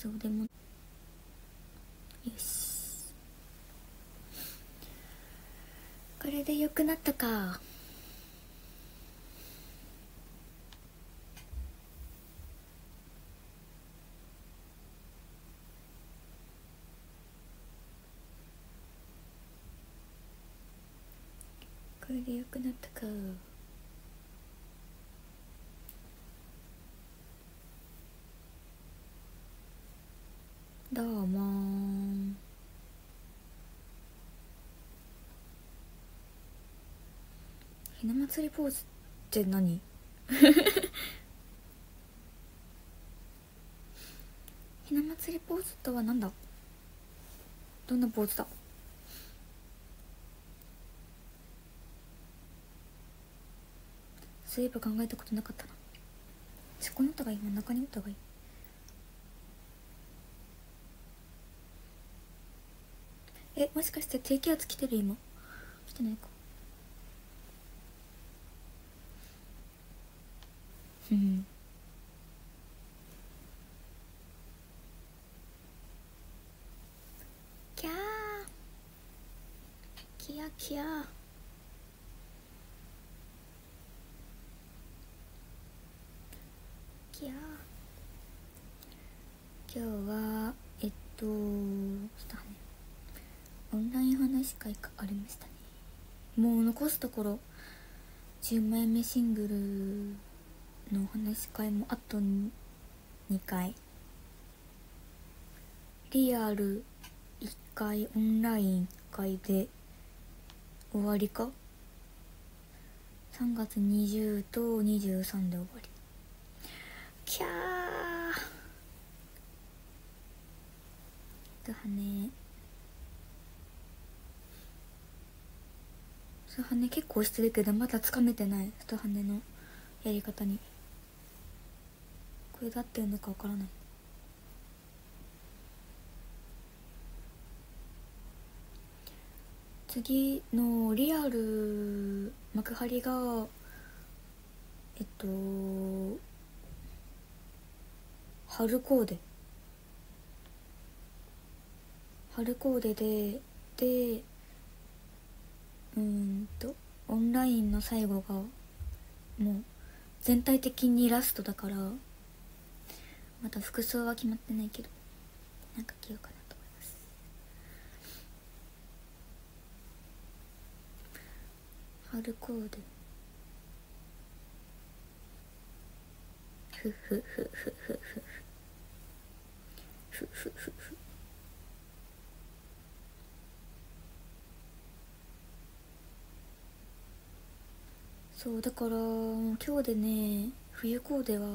そうでもよし、これで良くなったか。これで良くなったか。どうもー。ひな祭りポーズって何？ひな祭りポーズとはなんだ？どんなポーズだ？そういえば考えたことなかったな。そこに打ったがいい？真ん中に打ったがいい？もしかして低気圧来てる？今来てないか。うんキャーキヤキヤキヤー。今日はしたね、オンライン話し会がありましたね。もう残すところ10枚目シングルの話し会もあと2回、リアル1回、オンライン1回で終わりか。3月20と23で終わり。キャーだね。スハネ結構してるけどまだつかめてない。スハネのやり方にこれだっていうのかわからない。次のリアル幕張が春コーデでオンラインの最後がもう全体的にラストだから、また服装は決まってないけどなんか着ようかなと思います。春コーデふふふふふふふふふふ。そうだから今日でね、冬コーデは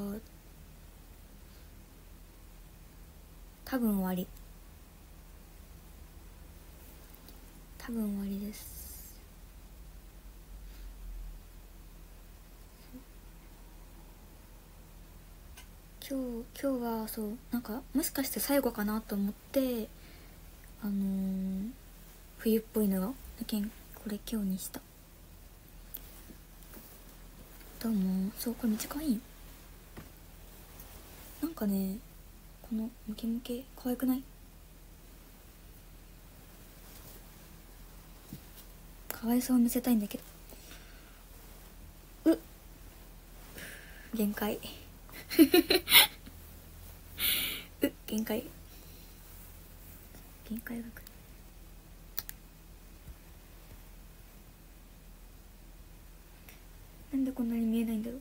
多分終わりです。今日はそうなんかもしかして最後かなと思って冬っぽいのがだけんこれ今日にした。どうも。そうこれ短いんなんかね、このムケムケ可愛くない？可愛さを見せたいんだけど限界限界が来る。なんでこんなに見えないんだろう。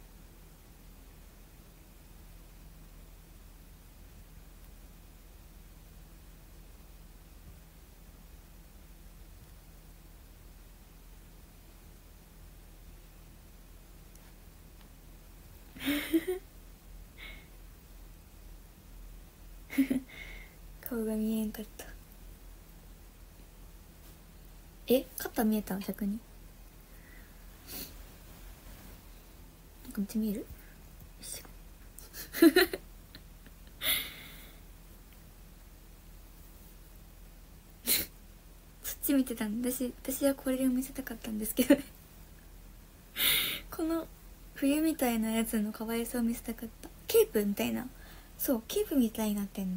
顔が見えんかった。肩見えた？逆になんかめっちゃ見える。よいしょそっち見てたんだ。私はこれを見せたかったんですけどねこの冬みたいなやつの可愛さを見せたかった。ケープみたいなそうキープみたいになってんの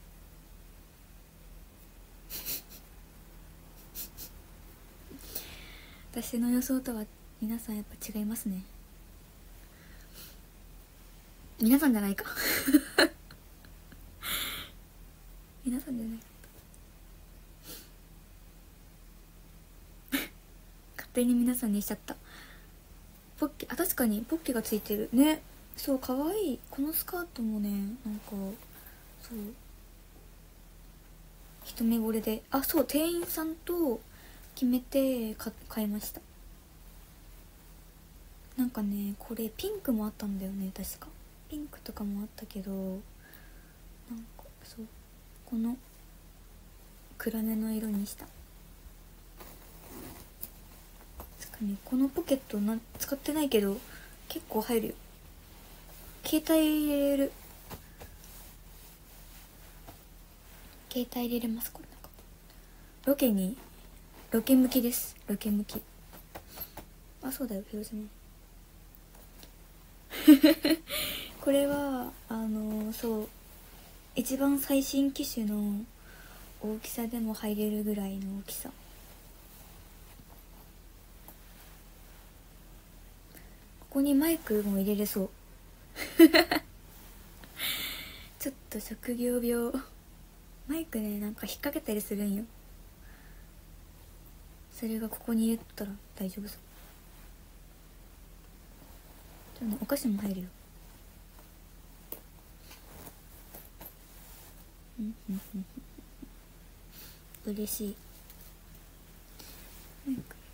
私の予想とは皆さんやっぱ違いますね。皆さんじゃないか皆さんじゃない勝手に皆さんにしちゃった。ポッケ、あ、確かにポッケがついてるね。そう可愛い。このスカートもね、なんかそう一目惚れで、あ、そう店員さんと決めて買いました。なんかね、これピンクもあったんだよね、確かピンクとかもあったけど、なんかそうこの暗めの色にした。つかね、このポケット使ってないけど結構入るよ。携帯入れれる。携帯入れれます。これなんかロケ向きです。ロケ向き。あ、そうだよ、広島これはそう一番最新機種の大きさでも入れるぐらいの大きさ。ここにマイクも入れれそうちょっと職業病。マイクね、なんか引っ掛けたりするんよ。それがここに入れたら大丈夫そう。でもね、お菓子も入るよ。嬉しい。マイク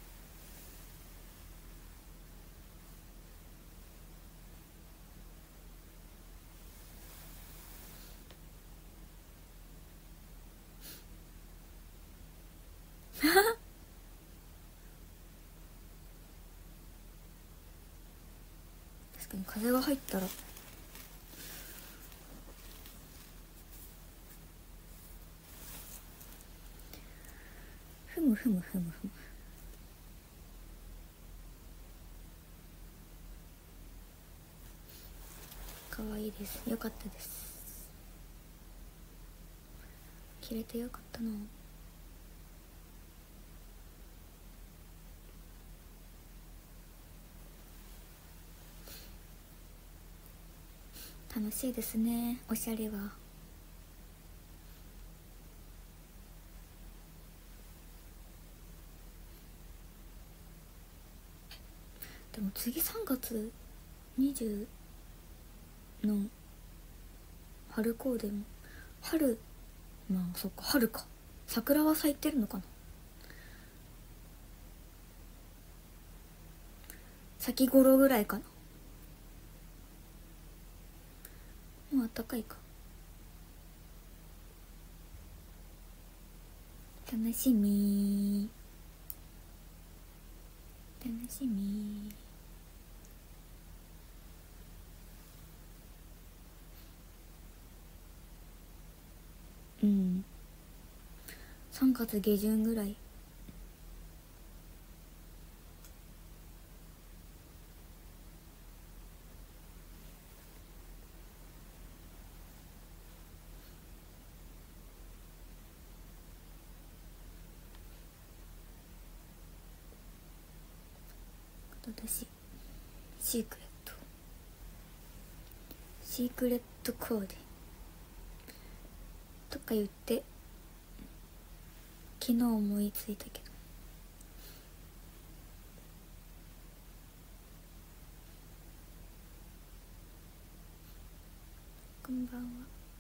確かに風が入ったらふむふむふむふむ。可愛いです。よかったです。着れてよかったな。楽しいですね、おしゃれは。でも次3月20の春コーデも春、まあそっか春か。桜は咲いてるのかな。先頃ぐらいかな。もうあったかいか。楽しみ楽しみ。うん3月下旬ぐらい。私シークレットコーデとか言って昨日思いついたけど。こんばんは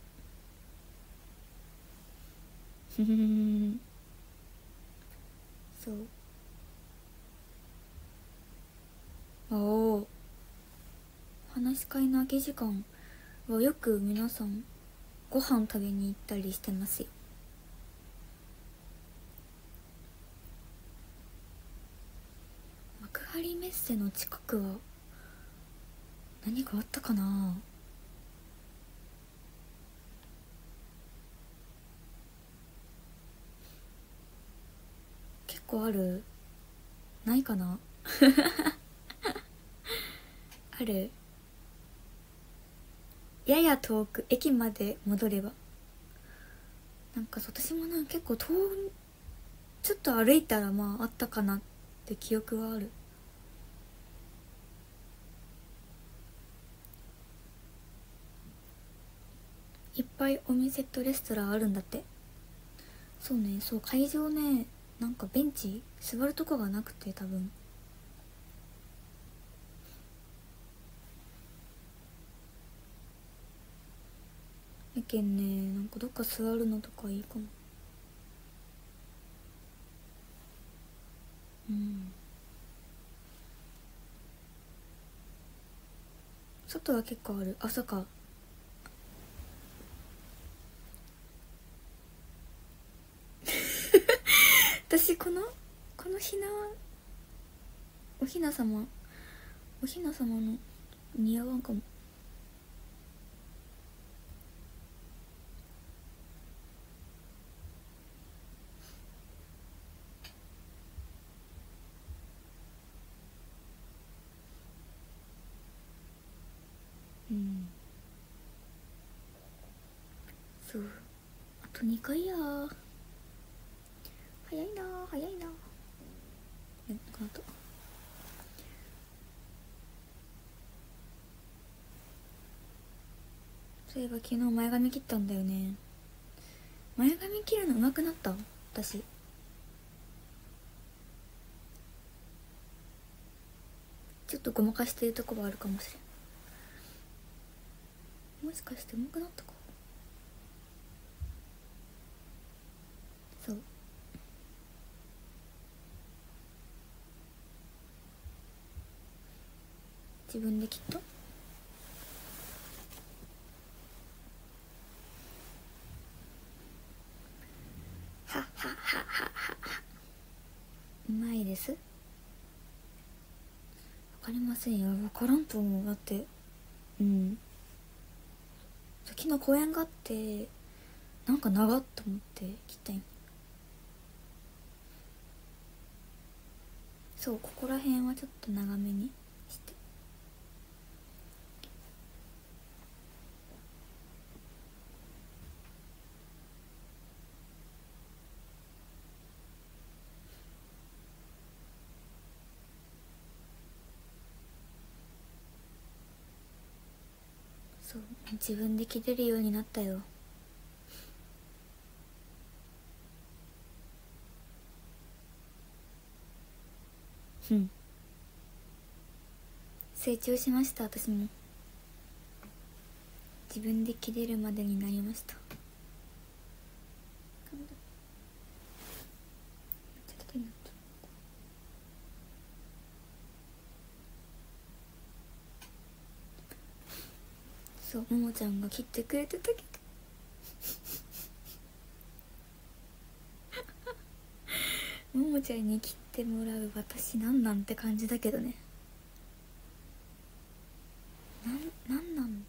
そうおお、話し会の空き時間はよく皆さんご飯食べに行ったりしてますよ。幕張メッセの近くは何かあったかな。結構ある？ないかなある？ やや遠く駅まで戻れば、なんか私もなんか結構ちょっと歩いたらまああったかなって記憶はある。いっぱいお店とレストランあるんだって。そうね、そう、会場ね、なんかベンチ座るとこがなくて、多分やけんね、なんかどっか座るのとかいいかも。うん、外は結構ある。朝か。私このおひなさまの似合わんかも。うん、そう、あと2回やー。早いなー早いなー。この後そういえば昨日前髪切ったんだよね。前髪切るの上手くなった？私ちょっとごまかしてるとこはあるかもしれん。もしかして上手くなったか。そう、自分で切った。はっはっはっはっは。うまいです。わかりませんよ。わからんと思う。だって、うん、昨日公演があってなんか長っと思って切ったんよ。そう、ここら辺はちょっと長めにして。そう、自分で切れるようになったよ。うん、成長しました。私も自分で切れるまでになりました。そう、ももちゃんが切ってくれてたけどももちゃんに切ってもらう私なんなんて感じだけどね。なん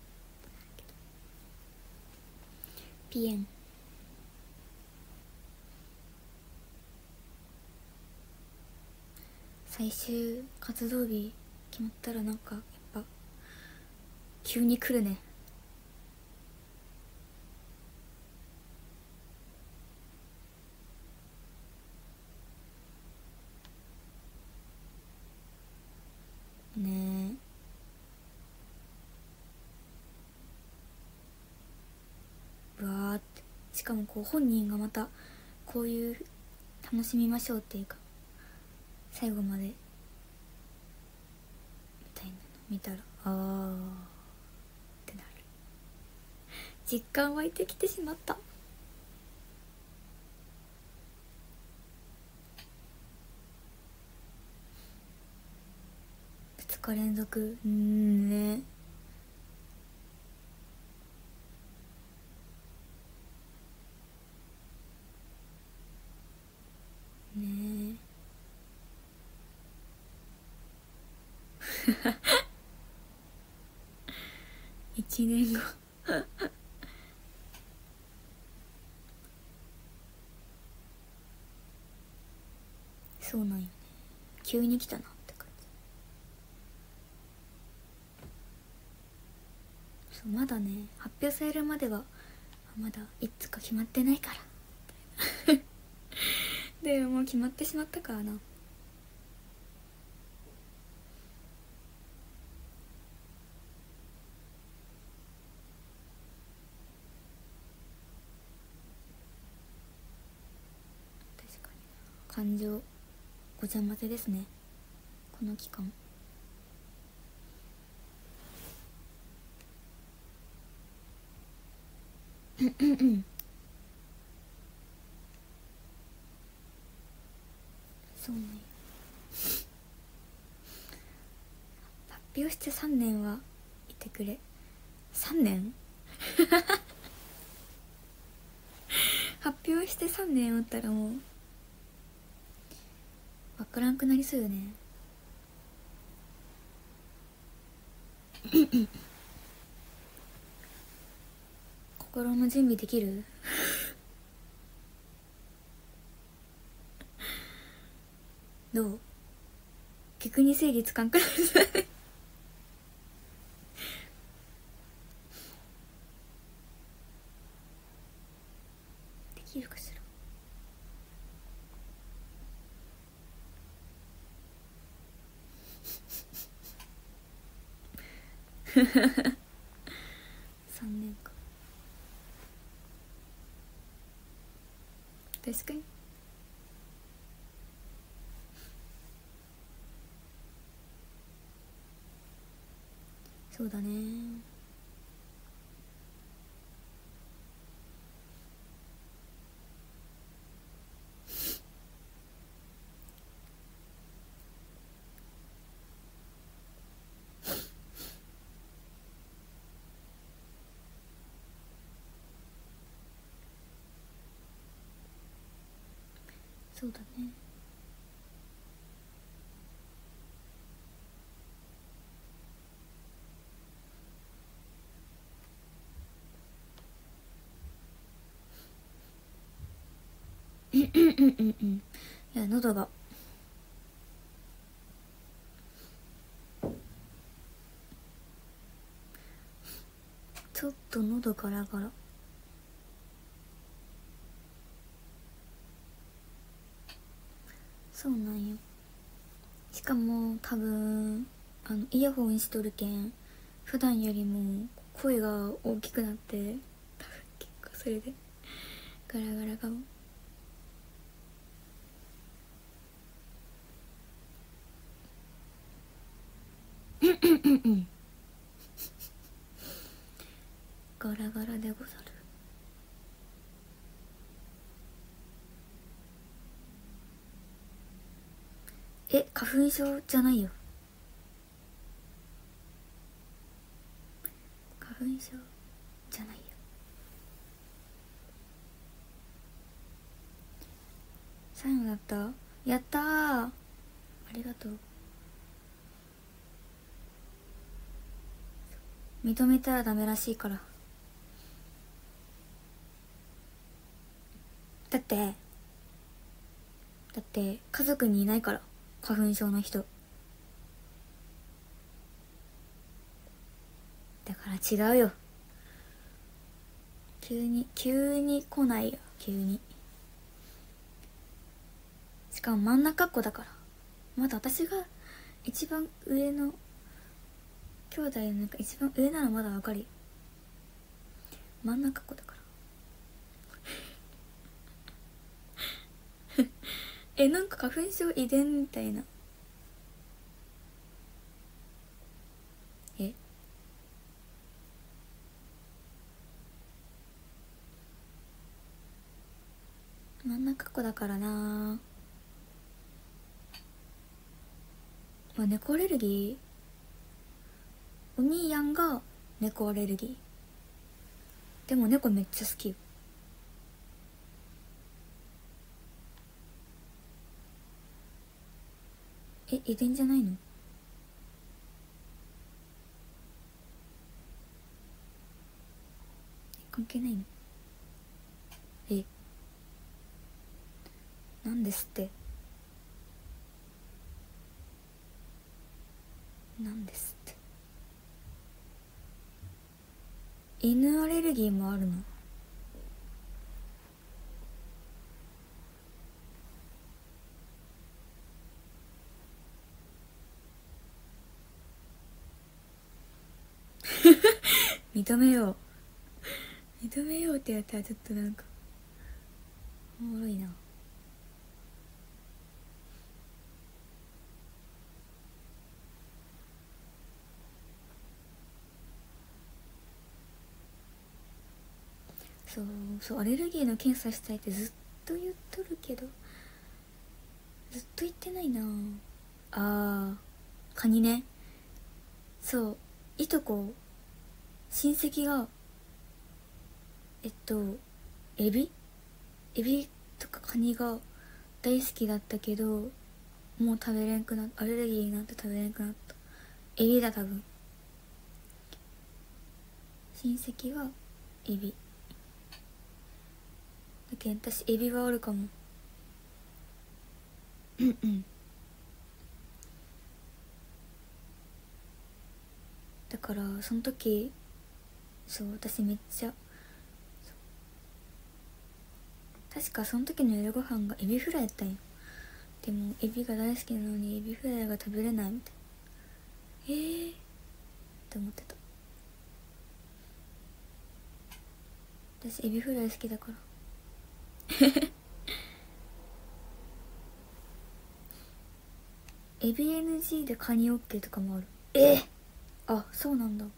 ピエン。最終活動日決まったらなんかやっぱ急に来るね。ねえ、うわーって。しかもこう本人がまたこういう楽しみましょうっていうか最後までみたいなの見たらあーってなる。実感湧いてきてしまった。2日連続ね。ねえ、1年後そうなんよね。急に来たなって感そうまだね発表されるまではまだいつか決まってないからでもう決まってしまったからな。確かに感情ごちゃ混ぜですねこの期間。そうね。発表して3年はいてくれ。3年発表して3年おったらもうわからんくなりそうよね心の準備できるどう逆に整理つかんくなるできるかしら。3年か確かに。そうだね。そうだね。うんうんうんうんうん。いや喉がちょっと喉ガラガラ。そうなんよ。しかも多分イヤホンしとるけん普段よりも声が大きくなって多分結構それでガラガラかも。ガラガラでござる。花粉症じゃないよ。花粉症じゃないよ。最後だった。やったー、ありがとう。認めたらダメらしいから。だって家族にいないから花粉症の人だから違うよ。急に来ないよ。急に。しかも真ん中っ子だから。まだ私が一番上の兄弟の中一番上ならまだわかるよ。真ん中っ子だからなんか花粉症遺伝みたいな。真ん中っ子だからな。まあ、猫アレルギー、お兄やんが猫アレルギー。でも猫めっちゃ好きよ。遺伝じゃないの？関係ないの？なんですって。なんですって。 犬アレルギーもあるの？認めよう認めようってやったらちょっとなんかおもろいな。そうそう、アレルギーの検査したいってずっと言っとるけどずっと言ってないな。あー、カニね。そう、いとこ親戚がエビとかカニが大好きだったけど、もう食べれんくなった。アレルギーになって食べれんくなった。エビだ、多分。親戚はエビだけん、私エビはおるかも。うんうん。だからその時、そう、私めっちゃ、確かその時の夜ご飯がエビフライやったんよ。でもエビが大好きなのにエビフライが食べれないみたいな。って思ってた。私エビフライ好きだから。エビ NG でカニ OK とかもある。あ、そうなんだ。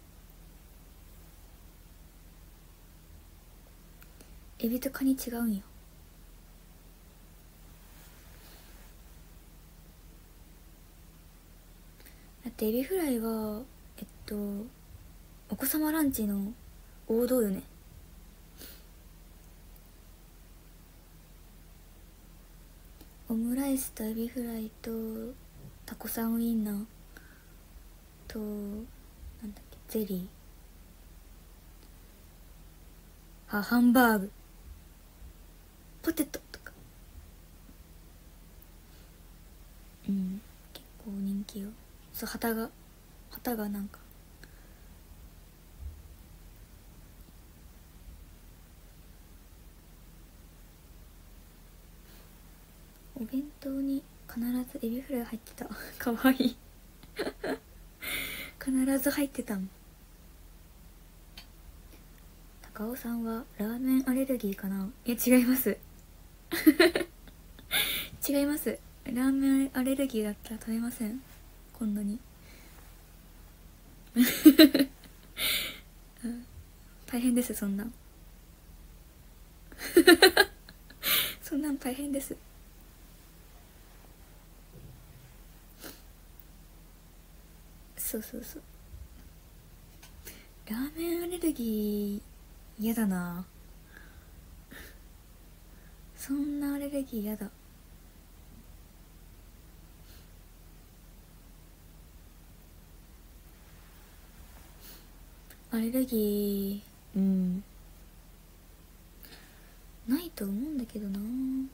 エビとカニ違うんや。だってエビフライはお子様ランチの王道よね。オムライスとエビフライとタコさんウインナーとなんだっけ、ゼリー、ハンバーグ、ポテトとか。うん、結構人気よ。そう、旗がなんかお弁当に必ずエビフライ入ってた。かわいい。必ず入ってたもん。高尾さんはラーメンアレルギーかな。いや、違います違います。ラーメンアレルギーだったら食べません、こんなに。大変です、そんなんそんなん大変です。そうそうそう。ラーメンアレルギー嫌だな。そんなアレルギー嫌だ。アレルギー、ないと思うんだけどな。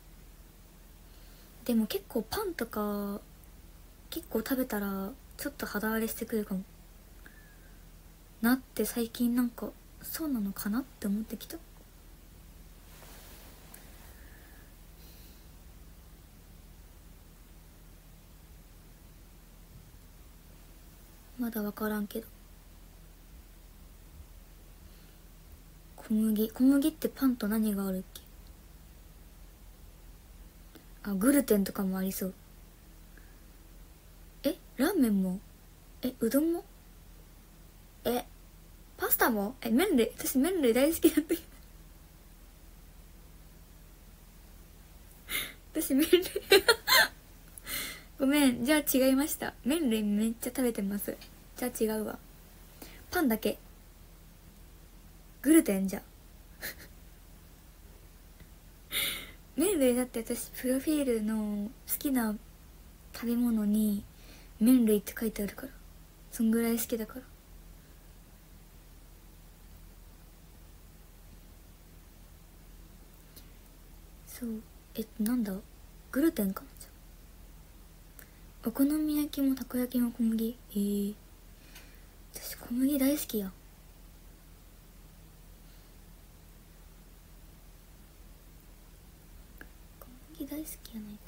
でも結構パンとか結構食べたらちょっと肌荒れしてくるかもなって、最近なんかそうなのかなって思ってきた。まだ分からんけど。小麦ってパンと何があるっけ。あ、グルテンとかもありそう。ラーメンも、うどんも、パスタも、麺類、私麺類大好きなんだけど。私麺類ごめん、じゃあ違いました。麺類めっちゃ食べてます。じゃあ違うわ。パンだけ。グルテンじゃ。麺類だって私プロフィールの好きな食べ物に麺類って書いてあるから。そんぐらい好きだから。そう、なんだ、グルテンかな。じゃあお好み焼きもたこ焼きも小麦。私小麦大好きや。 好きやないか。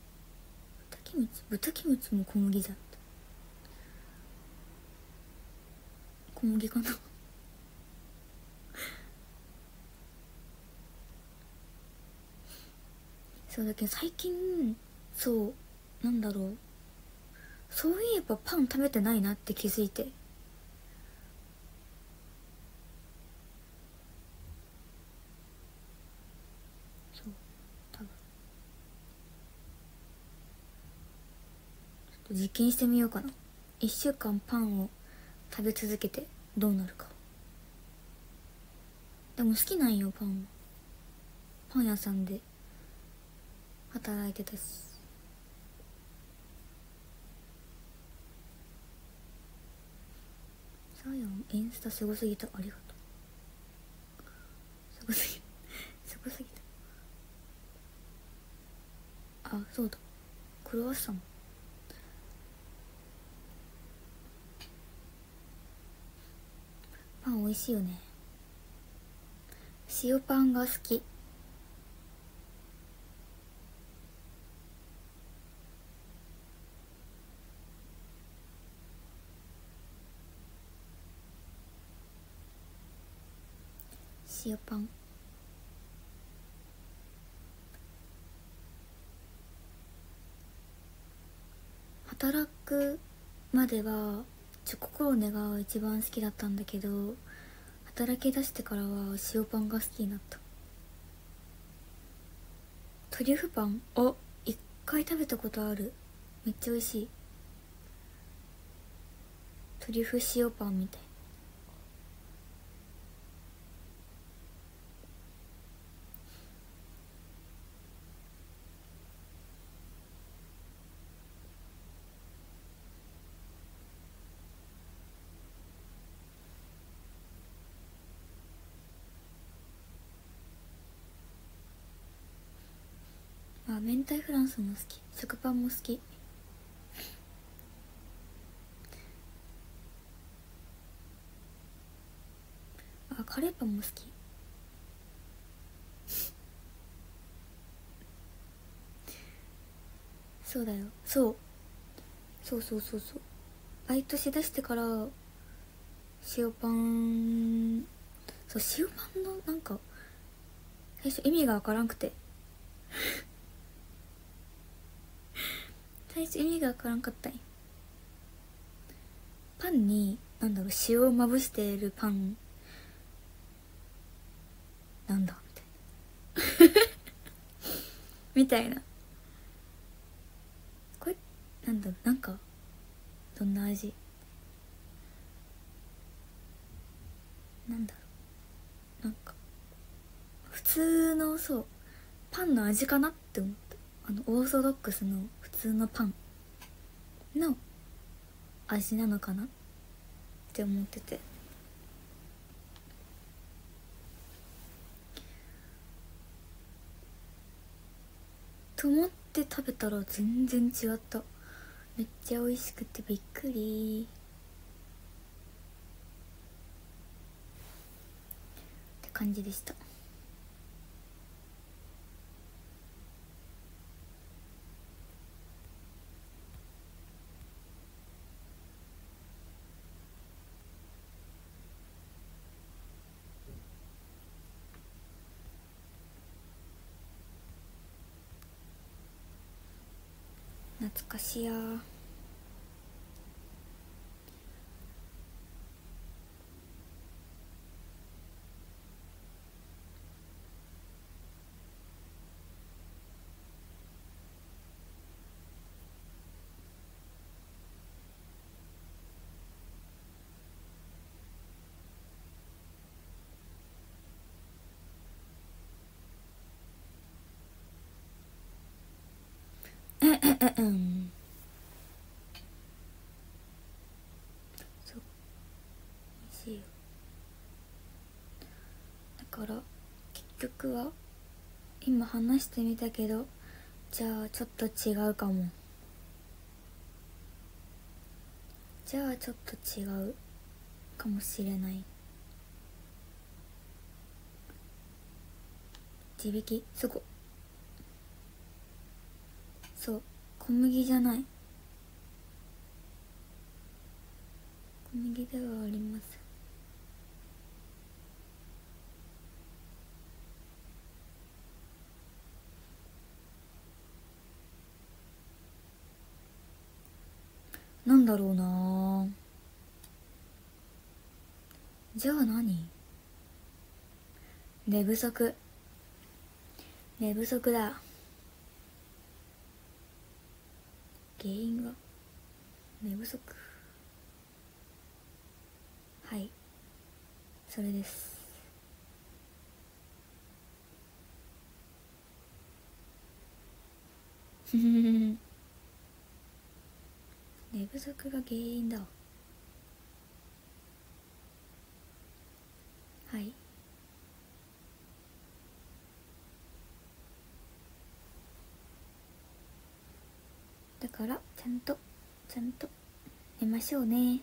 豚キムチも小麦じゃん。小麦かなそうだけど最近、そうなんだろう、そういえばパン食べてないなって気づいて。そう多分ちょっと実験してみようかな。1週間パンを食べ続けてどうなるか。でも好きなんよ、パン屋さんで働いてたし。さやんインスタすごすぎた、ありがとう。すごすぎすごすぎた。あ、そうだ、クロワッサン。パン美味しいよね。塩パンが好き。塩パン。働くまではチョココロネが一番好きだったんだけど、働き出してからは塩パンが好きになった。トリュフパン、あ、一回食べたことある。めっちゃ美味しい。トリュフ塩パンみたい。あ、明太フランスも好き。食パンも好き。あ、カレーパンも好き。そうだよ、そう。バイトしだしてから塩パン、そう、塩パンのなんか最初意味がわからんくて最初意味がわからんかったんよ。パンになんだろう、塩をまぶしてるパンなんだみたいな。これなんだろう、なんかどんな味なんだろう、なんか普通の、そう、パンの味かなって思った。オーソドックスの普通のパンの味なのかなって思ってて。と思って食べたら全然違った。めっちゃ美味しくてびっくりって感じでした。懐かしやー。うんそう、美味しいよ。だから結局は今話してみたけど、じゃあちょっと違うかも。じゃあちょっと違うかもしれない。地引きすご。 小麦じゃない、小麦ではありません。なんだろうな。じゃあ何？寝不足。寝不足だ。原因は寝不足。はい、それです。寝不足が原因だ。はい、だからちゃんと寝ましょうね。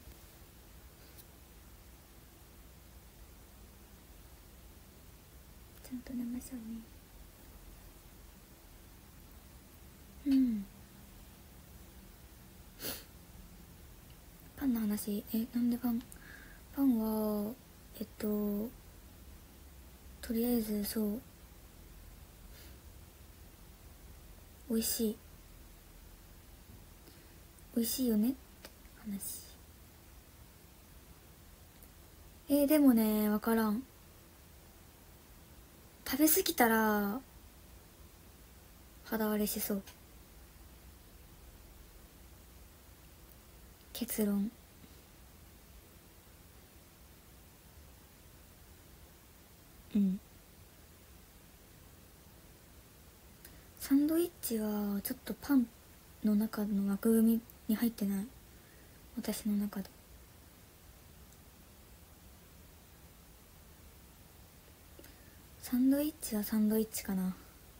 ちゃんと寝ましょうね。うん。パンの話、なんでパンはとりあえずそう美味しいよねって話。でもね、わからん。食べ過ぎたら肌荒れしそう。結論。うん。サンドイッチはちょっとパンの中の枠組みに入ってない、私の中で。サンドイッチはサンドイッチかな。だ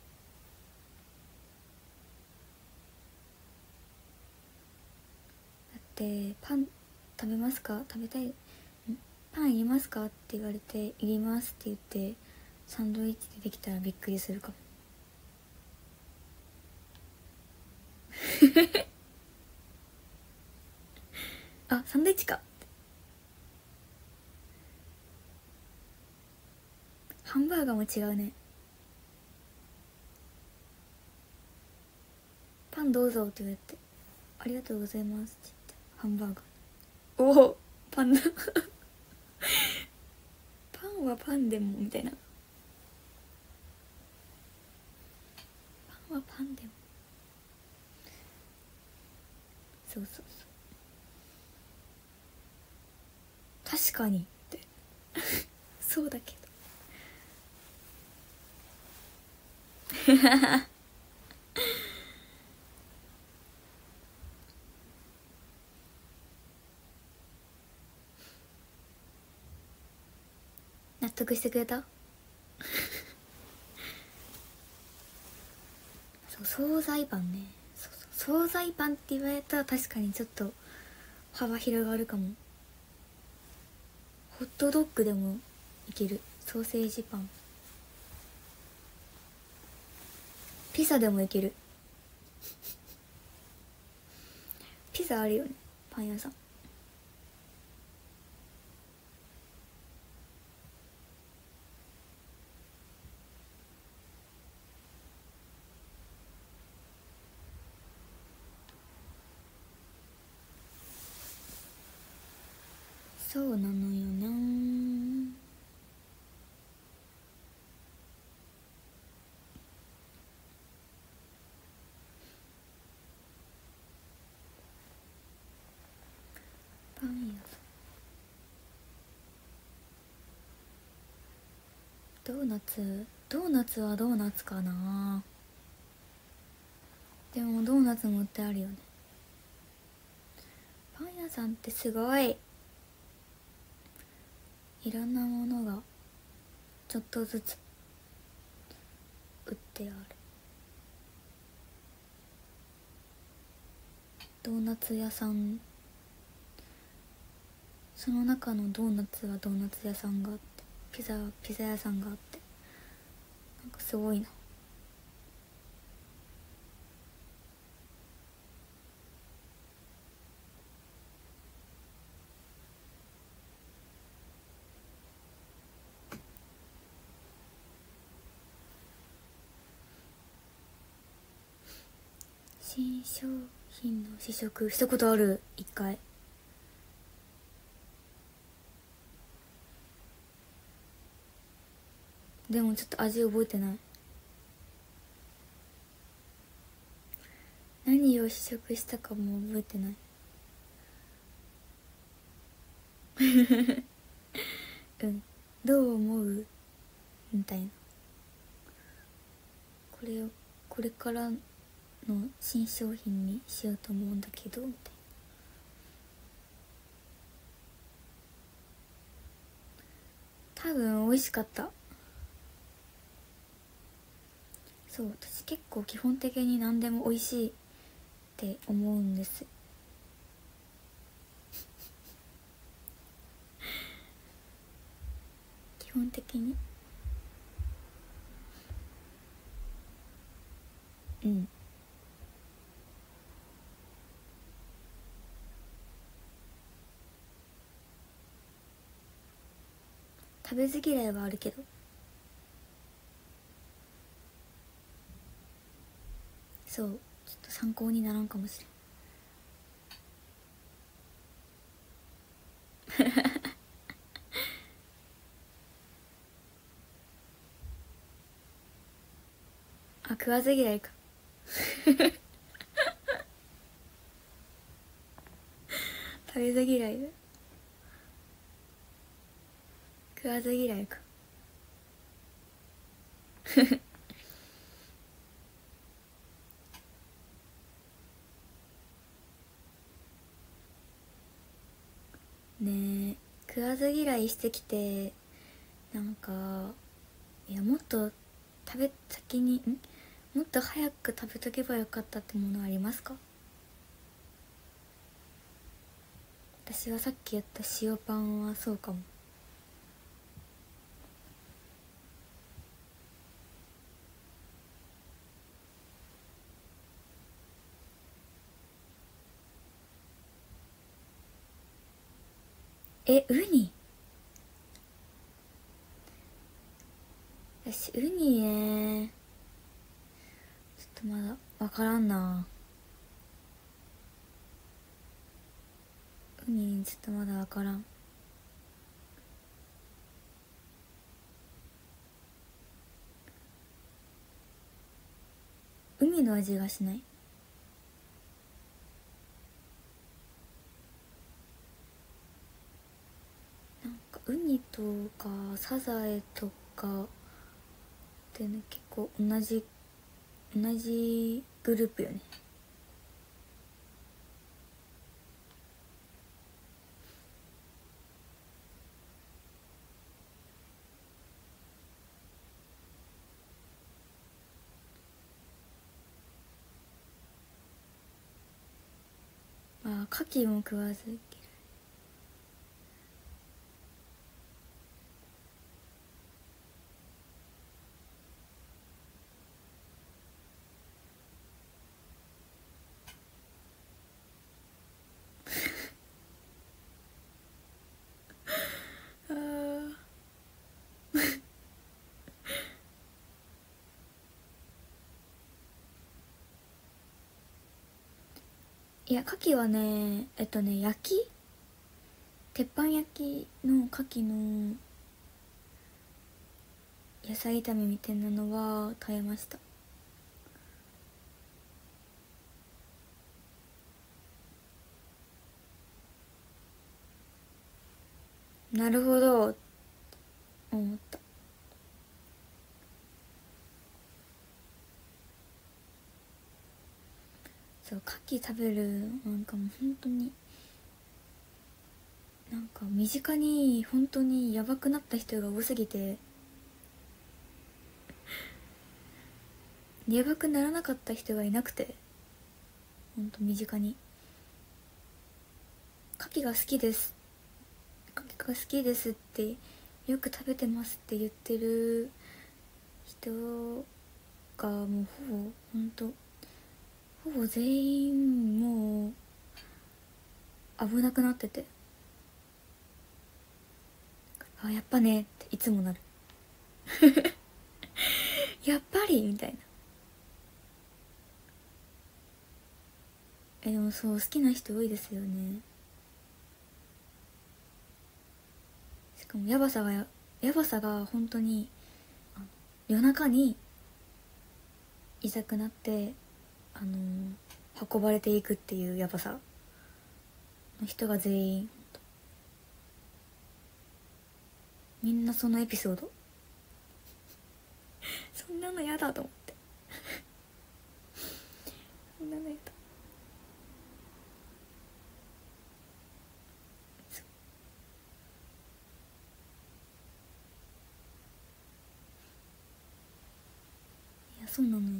ってパン食べますか、食べたい、パンいりますかって言われていりますって言ってサンドイッチ出てきたらびっくりするかも。あ、サンドイッチか。ハンバーガーも違うね。パンどうぞって言われてありがとうございますって言ってハンバーガー、おおパンだパンはパンでもみたいな、パンはパンでも、そうそうそう、確かにってそうだけど納得してくれたそう、惣菜パンね。そう惣菜パンって言われたら確かにちょっと幅広がるかも。ホットドッグでもいける。ソーセージパン、ピザでもいける。ピザあるよね、パン屋さん。そうなのよな。パン屋さん、ドーナツはドーナツかな。でもドーナツも売ってあるよね。パン屋さんってすごいいろんなものがちょっとずつ売ってある。ドーナツ屋さん、その中のドーナツはドーナツ屋さんがあって、ピザ屋さんがあって、なんかすごいな。 新商品の試食したことある、一回。でもちょっと味覚えてない。何を試食したかも覚えてない。うん、どう思うみたいな。これからの新商品にしようと思うんだけどみたいな。多分美味しかった。そう、私結構基本的に何でも美味しいって思うんです。基本的に。うん。食べず嫌いはあるけど、そう、ちょっと参考にならんかもしれん。あ、食わず嫌いか。食べず嫌いだ。食わず嫌いか。ねえ、食わず嫌いしてきて、なんか、いや、もっと先にもっと早く食べとけばよかったってものありますか？私はさっき言った塩パンはそうかも。ウニ。私ウニね、ちょっとまだわからんな。ウニちょっとまだわからん。海の味がしない。なんかウニとかサザエとかってね、結構同じグループよね。あ、牡蠣も食わず嫌い。あー、いや、牡蠣はね、鉄板焼きの牡蠣の野菜炒めみたいなのは食べました。なるほど思った。そう、牡蠣食べる、なんかもう本当に、なんか身近に本当にやばくなった人が多すぎて、やばくならなかった人がいなくて、本当身近に牡蠣が好きです牡蠣が好きですってよく食べてますって言ってる人がもうほぼ全員もう危なくなってて、あ、やっぱねっていつもなる。やっぱりみたいな。 でもそう、好きな人多いですよね。しかもヤバさが本当に夜中にいざくなって運ばれていくっていうヤバさの人が全員、みんなそのエピソードそんなのやだと思ってそんなのやだ。いや、そうなのよ。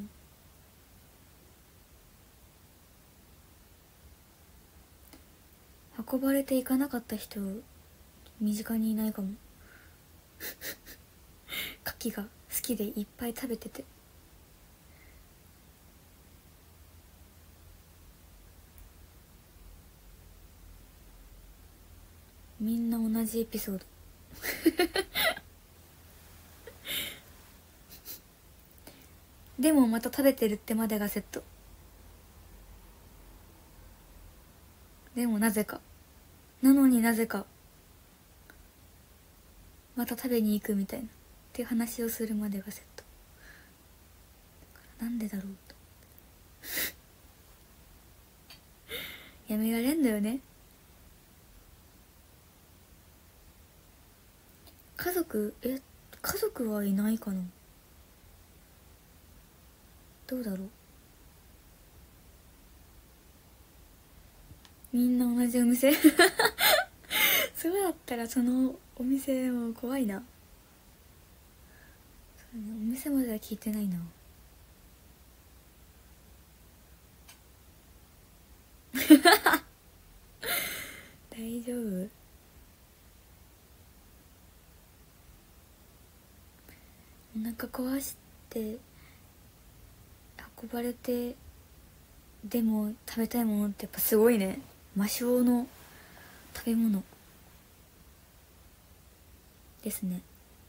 運ばれていかなかった人身近にいないかも牡蠣が好きでいっぱい食べてて、みんな同じエピソードでもまた食べてるってまでがセット。でもなぜか、なのになぜかまた食べに行くみたいなっていう話をするまでがセットだから、なんでだろうとやめられんだよね。家族はいないかな。どうだろう。みんな同じお店そうだったらそのお店も怖いな。そうね、お店までは聞いてないな大丈夫。お腹壊して運ばれて、でも食べたいものってやっぱすごいね。魔性の食べ物ですね。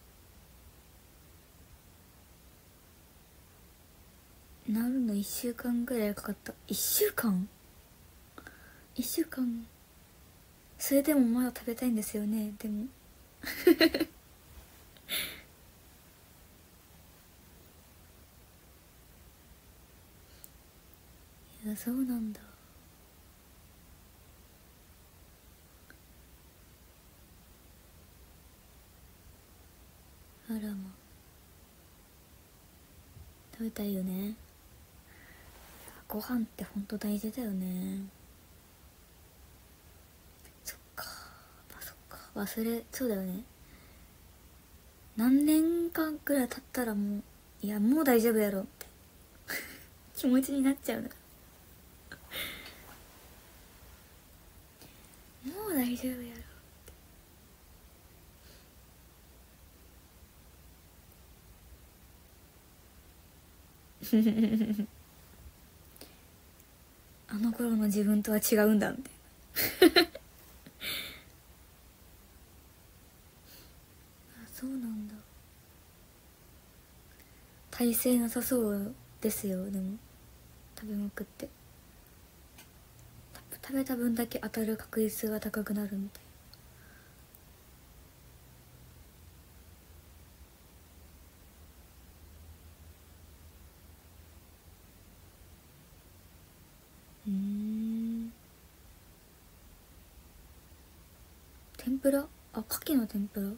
治るの1週間ぐらいかかった。1週間1週間。それでもまだ食べたいんですよね。でもいや、そうなんだ。あらま、食べたいよね。ご飯ってほんと大事だよね。そっか、まあ、そっか、そうだよね。何年間くらい経ったらもう、いやもう大丈夫やろって気持ちになっちゃうの。もう大丈夫やろあの頃の自分とは違うんだみたいなあ、そうなんだ。耐性なさそうですよ。でも食べまくって食べた分だけ当たる確率が高くなるみたいな。天ぷら、あ、牡蠣の天ぷら。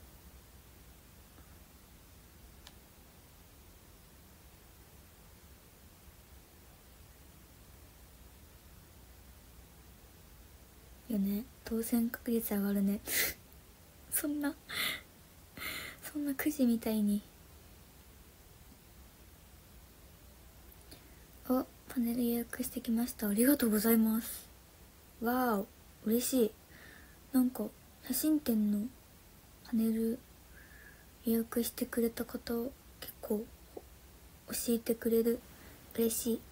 よね、当選確率上がるねそんなくじみたいに。あ、パネル予約してきました。ありがとうございます。わーお、嬉しい。なんか写真展のパネル予約してくれた方結構教えてくれる。嬉しい。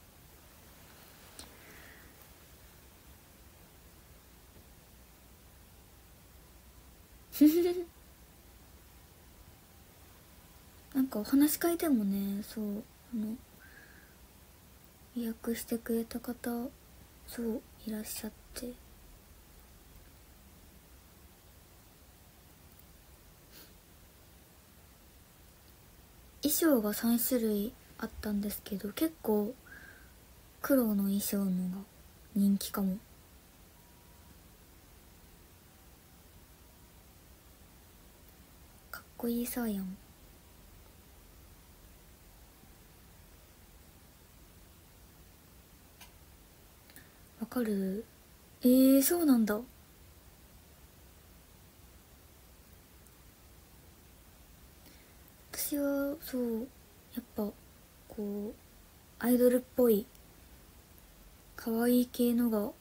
なんかお話し会でもね、そう、予約してくれた方、 そういらっしゃって、衣装が3種類あったんですけど、結構黒の衣装のが人気かも。かっこいいさやん。わかる？そうなんだ。私はそうやっぱこうアイドルっぽい可愛い系のが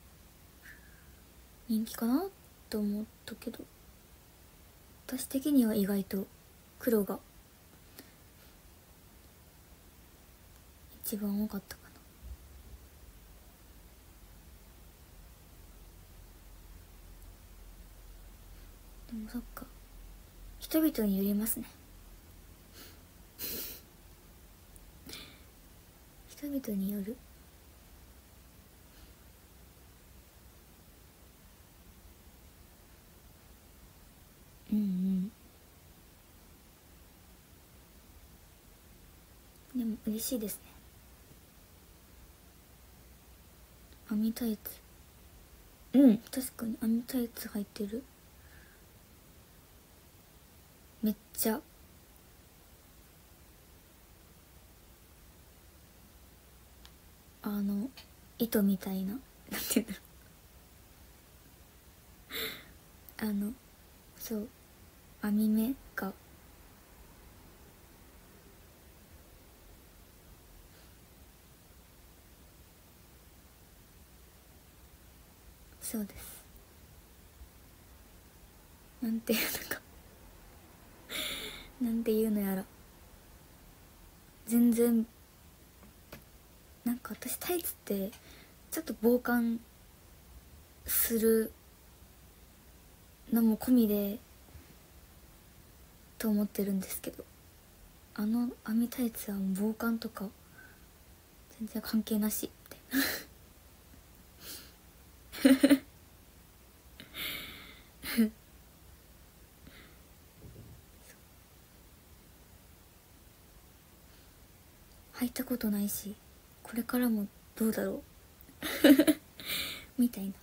人気かなと思ったけど、私的には意外と黒が一番多かったかな。でもそっか、人々によりますね。人々による。うんうん。でも嬉しいですね。網タイツ、うん、確かに網タイツ入ってる。めっちゃ糸みたいな、なんていうんだろう、そう網目がそうです。なんていうのかなんていうのやら、全然なんか私タイツってちょっと防寒するのも込みでと思ってるんですけど、網タイツは防寒とか全然関係なしって履いたことないし、これからもどうだろうみたいな。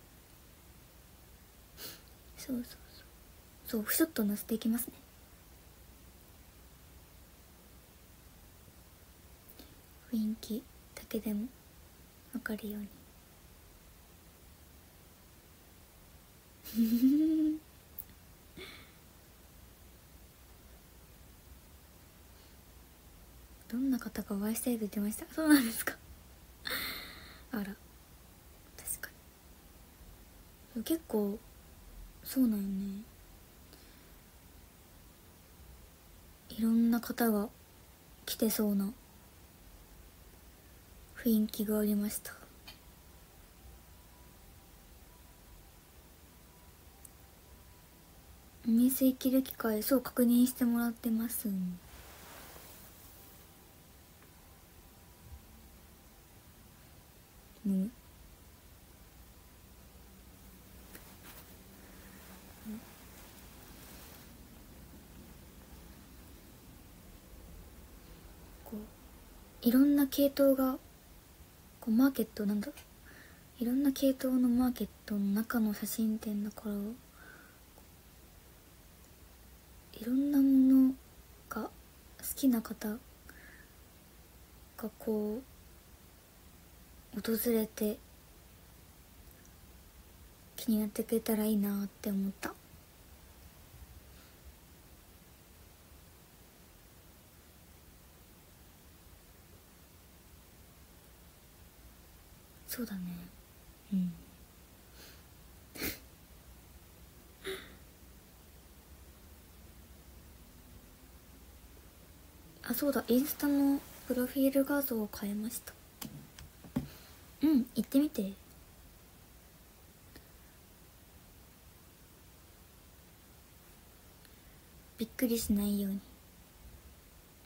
そうそうそう、そうふしょっと乗せていきますね。雰囲気だけでも分かるようにどんな方かお会いしたいと言ってました。そうなんですか？あら、確かに結構そうなんよね。いろんな方が来てそうな雰囲気がありました。お店行ける機会、そう確認してもらってます。ね、こういろんな系統がこうマーケットなんだ、いろんな系統のマーケットの中の写真展だから、いろんなものが好きな方がこう訪れて気になってくれたらいいなって思った。そうだね。うん。あ、そうだ、インスタのプロフィール画像を変えました。うん、行ってみて。びっくりしないように。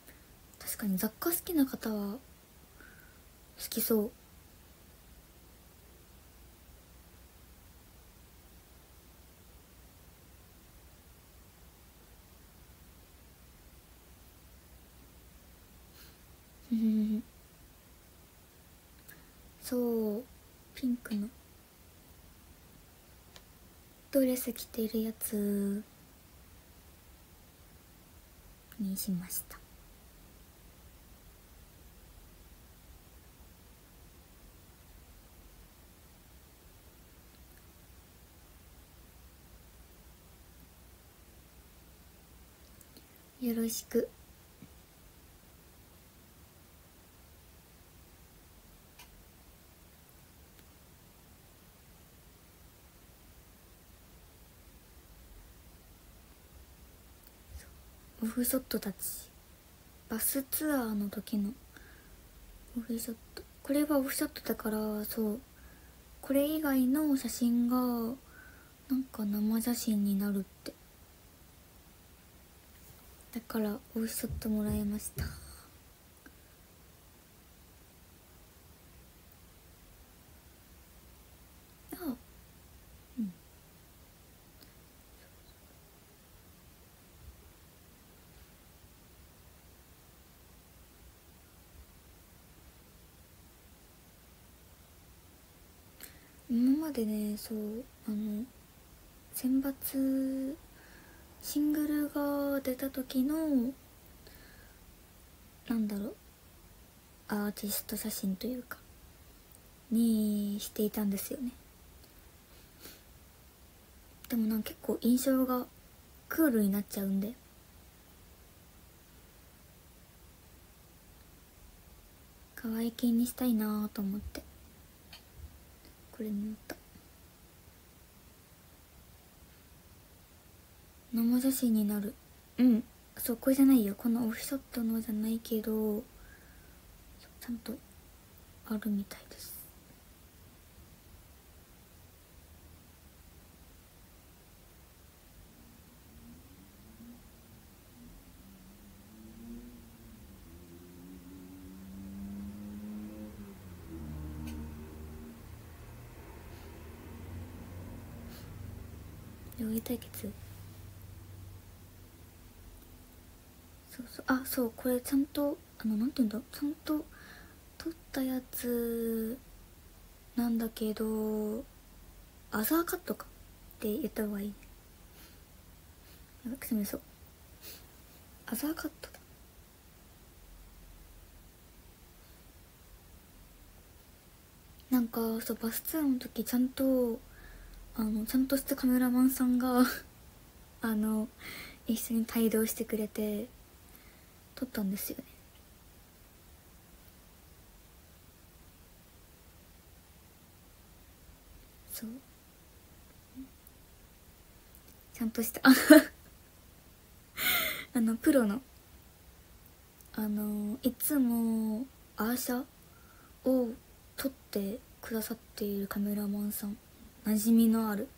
確かに雑貨好きな方は好きそう。 そうピンクのドレス着てるやつにしました。よろしく。オフショットたち、バスツアーの時のオフショット、これはオフショットだから、そうこれ以外の写真がなんか生写真になるって、だからオフショットもらいました。あ、うん、今までね、そう選抜シングルが出た時のなんだろう、アーティスト写真というかにしていたんですよね。でもなんか結構印象がクールになっちゃうんで、可愛い系にしたいなと思ってこれになった。生写真になる。うん、そうこれじゃないよ、このオフショットのじゃないけどちゃんとあるみたいです。料理対決、そうそう、あ、そうこれちゃんとなんていうんだ、ちゃんと撮ったやつなんだけど、アザーカットかって言った方がいいね。やばくせめそう、アザーカットだ。なんかそうバスツアーの時ちゃんとちゃんとしたカメラマンさんが一緒に帯同してくれて撮ったんですよね。そうちゃんとしたプロのいつもアーシャを撮ってくださっているカメラマンさん、馴染みのある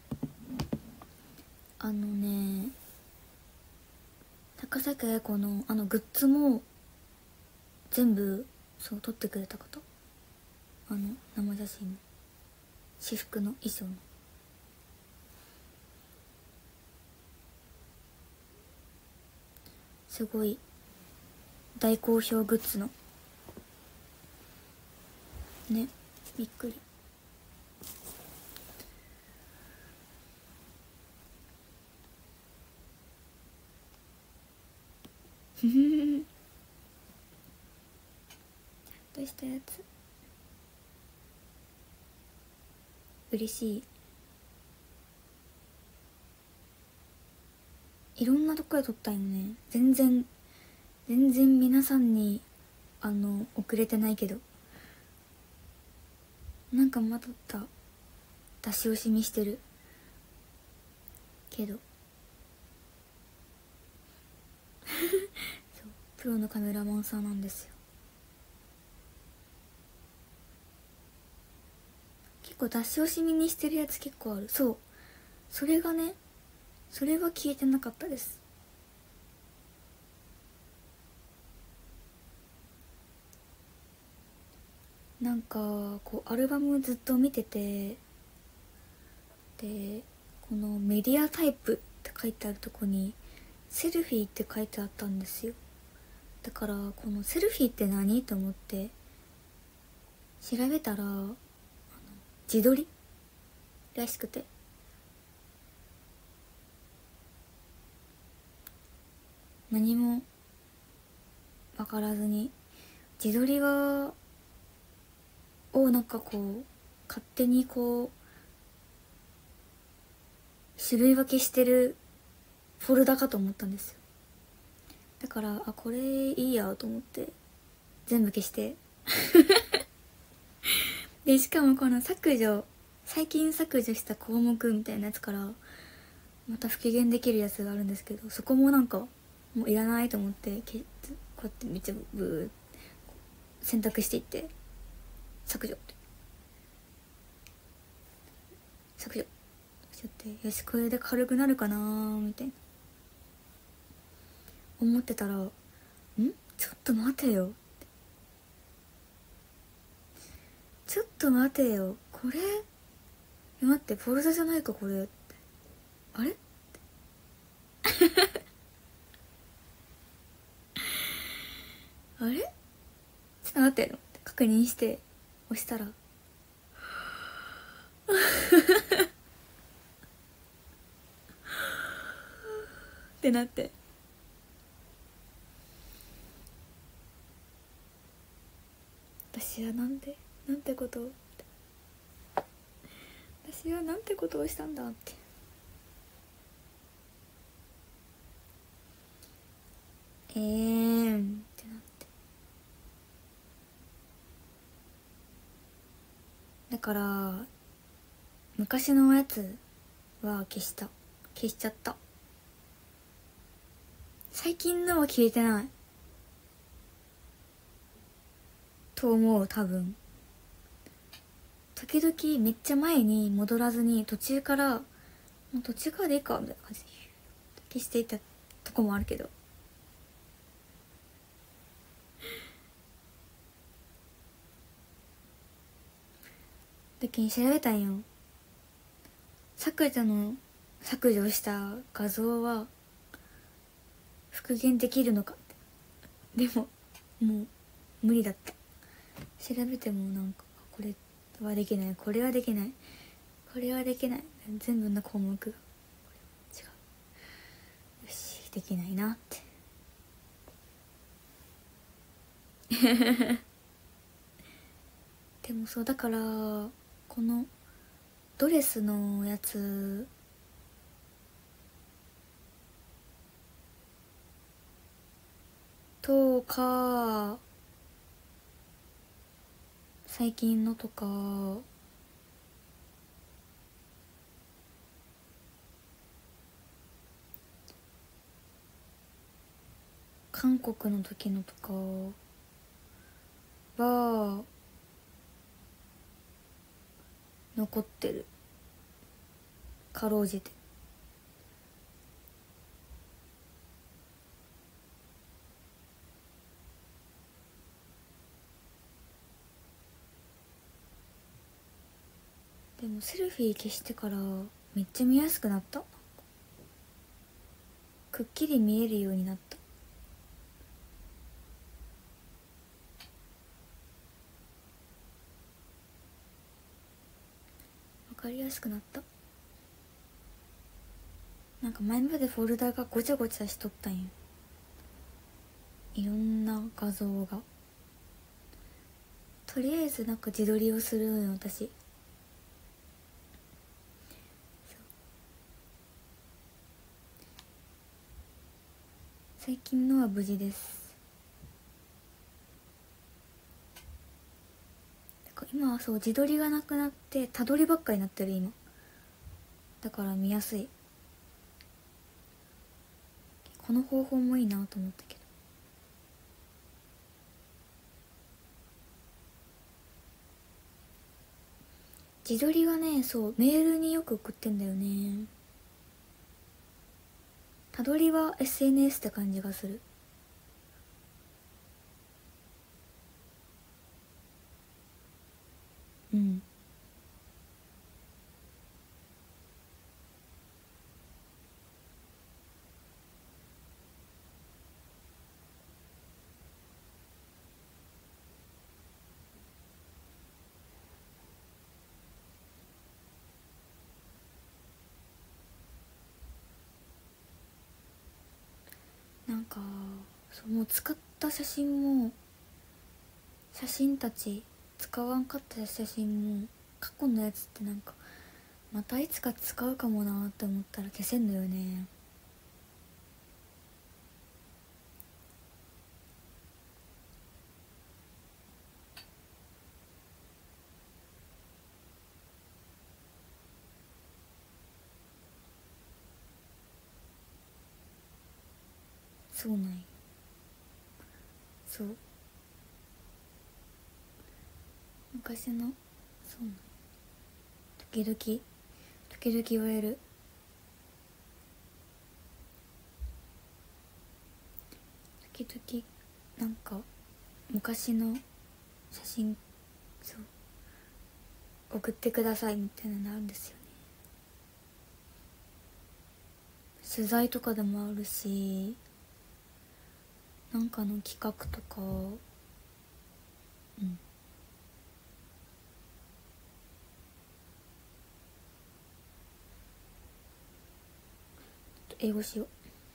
高崎彩子のグッズも全部そう撮ってくれた方、生写真、私服の衣装のすごい大好評グッズのね、びっくり。ちゃんとしたやつ嬉しい。いろんなとこで撮ったんよね。全然皆さんに遅れてないけど、なんかまとった出し惜しみしてるけどそうプロのカメラマンさんなんですよ。結構出し惜しみにしてるやつ結構ある。そうそれがね、それは消えてなかったです。なんかこうアルバムずっと見てて、でこのメディアタイプって書いてあるとこにセルフィーって書いてあったんですよ。だからこのセルフィーって何と思って、 調べたら自撮りらしくて、何も分からずに自撮りをなんかこう勝手にこう種類分けしてるフォルダかと思ったんですよ。だからこれいいやと思って全部消してでしかもこの最近削除した項目みたいなやつからまた復元できるやつがあるんですけど、そこもなんかもういらないと思ってこうやってめっちゃブー選択していって削除しちゃって、よしこれで軽くなるかなみたいな思ってたら、ちょっと待てよ、ちょっと待てよ、これ待ってフォルダじゃないかこれって、あれあれちょっと待って確認して押したらってなって、私はなんてことを私はなんてことをしたんだってってなって、だから昔のやつは消しちゃった。最近のは消えてないと思う。多分時々めっちゃ前に戻らずに途中からでいいかみたいな感じで消していったとこもあるけど、だけに調べたんよ。削除した画像は復元できるのかって。でももう無理だった。調べてもなんかこれはできない、これはできない、これはできない、全部の項目が違う、よしできないなってでもそうだからこのドレスのやつとか最近のとか韓国の時のとかは残ってる、かろうじて。でもセルフィー消してからめっちゃ見やすくなった。くっきり見えるようになった。わかりやすくなった。なんか前までフォルダがごちゃごちゃしとったんよ、いろんな画像が。とりあえずなんか自撮りをするのよ私。最近のは無事です。今はそう自撮りがなくなってたどりばっかりになってる今。だから見やすい。この方法もいいなと思ったけど、自撮りはね、そうメールによく送ってんだよね。たどりは SNS って感じがする。うん。 なんかそうもう使った写真も写真たち使わんかった写真も過去のやつってなんかまたいつか使うかもなって思ったら消せんのよね。そうなんよ。そう昔のそうなんよ。時々言われる。時々なんか昔の写真そう送ってくださいみたいなのあるんですよね。取材とかでもあるし、なんかの企画とか英語しよう。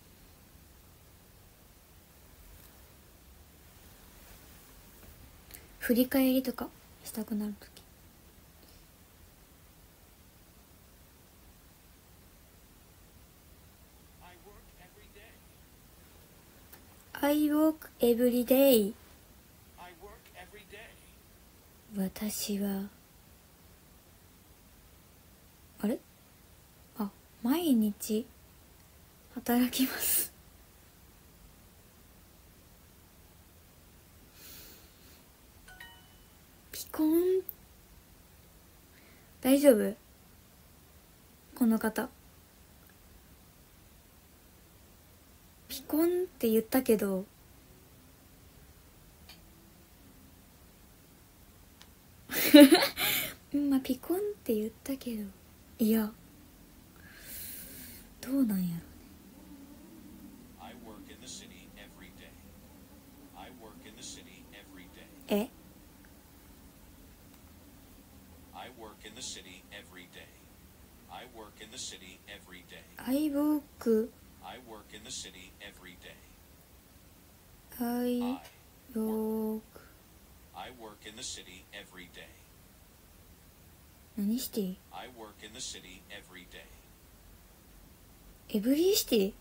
振り返りとかしたくなるとき。I work every day。 私はあれ毎日働きますピコン。大丈夫？この方ピコンって言ったけどまあピコンって言ったけど、いやどうなんやろね。えI work何シティ？エブリーシティ？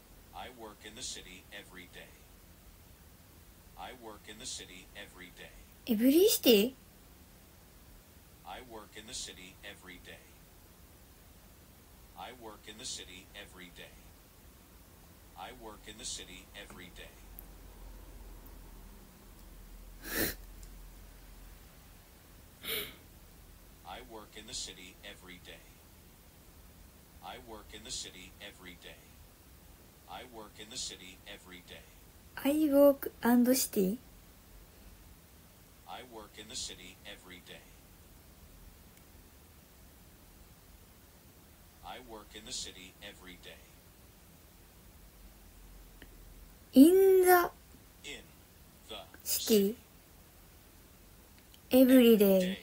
エブリーシティ？I work and city? In the city every day.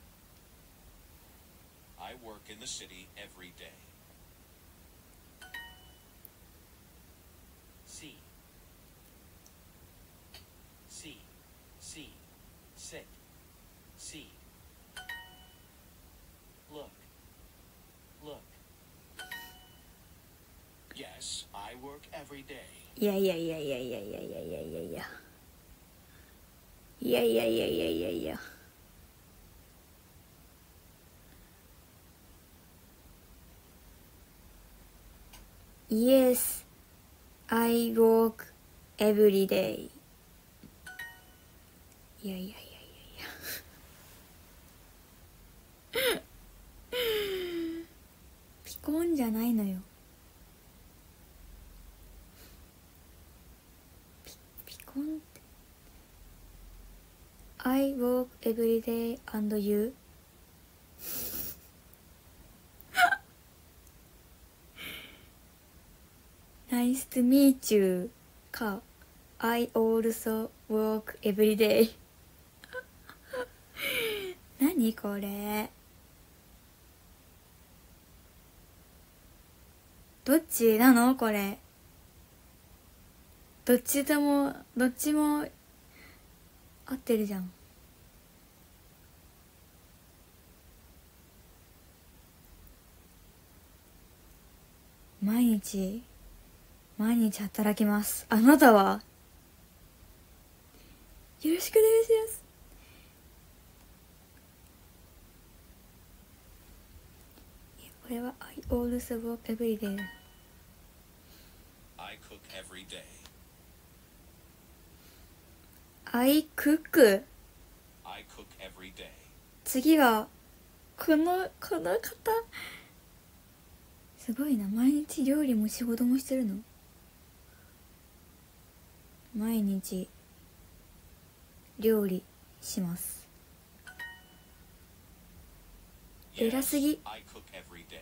Yes, I work every day. いやいやいやいやいやいやいやいやいやいやいやいやいやいやいやいや。Yes, I work every day. いやいやいやいやいやピコンじゃないのよ。ピコンって I work every day and you? Nice to meet you か I also work every day 何これ、どっちなのこれ。 どっちも合ってるじゃん。毎日働きます。あなたはよろしくお願いします。これは I also work every day. I cook every day. I cook. I cook every day. 次はこの方すごいな。毎日料理も仕事もしてるの。毎日料理します。偉すぎ。 I cook every day.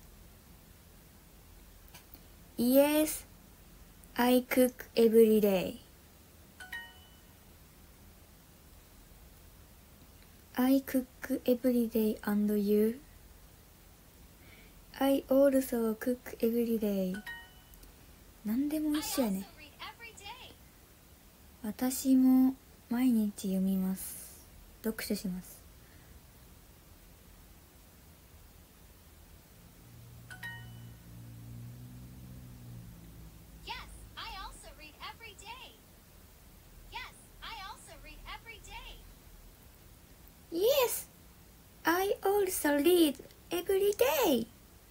Yes, I cook every day. I cook every day and you? I also cook every day. 何でも一緒やね。私も毎日読みます。読書します。Yes, I also read every day.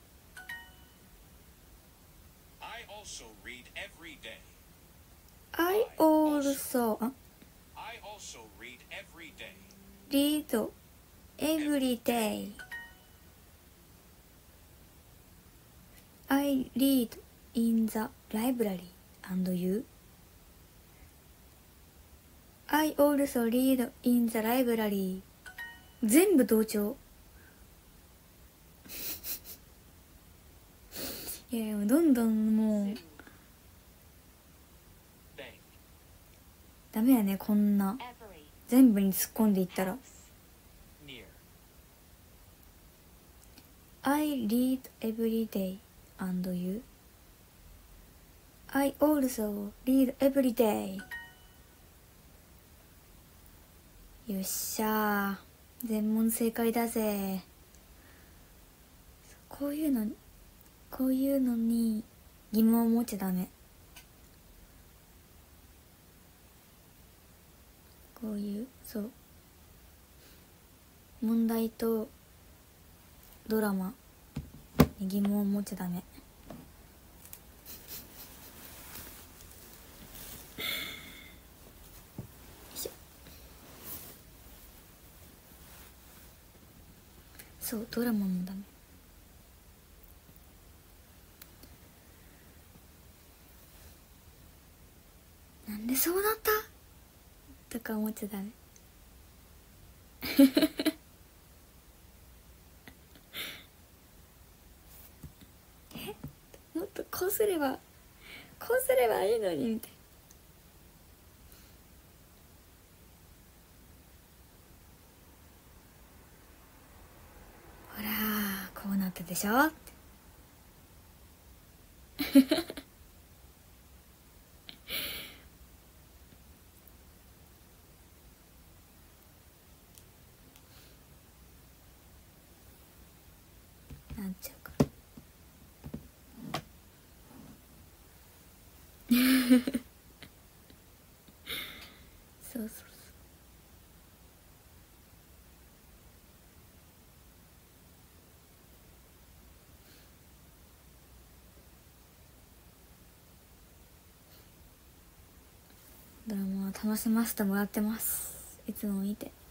I also read every day. I also I also read every day. read every day. I read in the library. And you? I also read in the library. 全部同調。いやいや、どんどんもうダメやね、こんな全部に突っ込んでいったら。I read every day. And you? I also read every day. よっしゃー、全問正解だぜ。こういうのに疑問を持っちゃダメ。こういうそう問題とドラマに疑問を持っちゃダメ。そうドラマもダメ。なんでそうなったとか思っちゃダメ。もっとこうすればいいのにみたいな。ほらこうなったでしょってなっちゃうからそうそうそう。ドラマは楽しませてもらってます。いつも見て。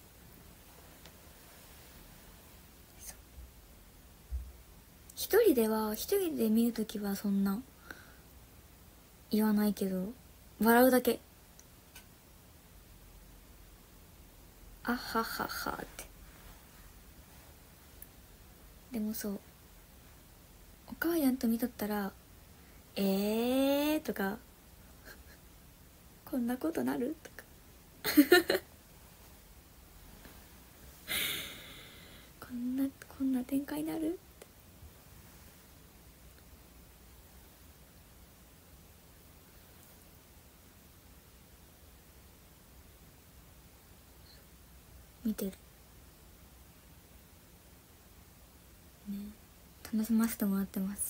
一人で見るときはそんな言わないけど、笑うだけ。あはははって。でもそうお母やんと見とったらとかこんなことなるとかこんな展開になる。 見てるね。楽しませてもらってます。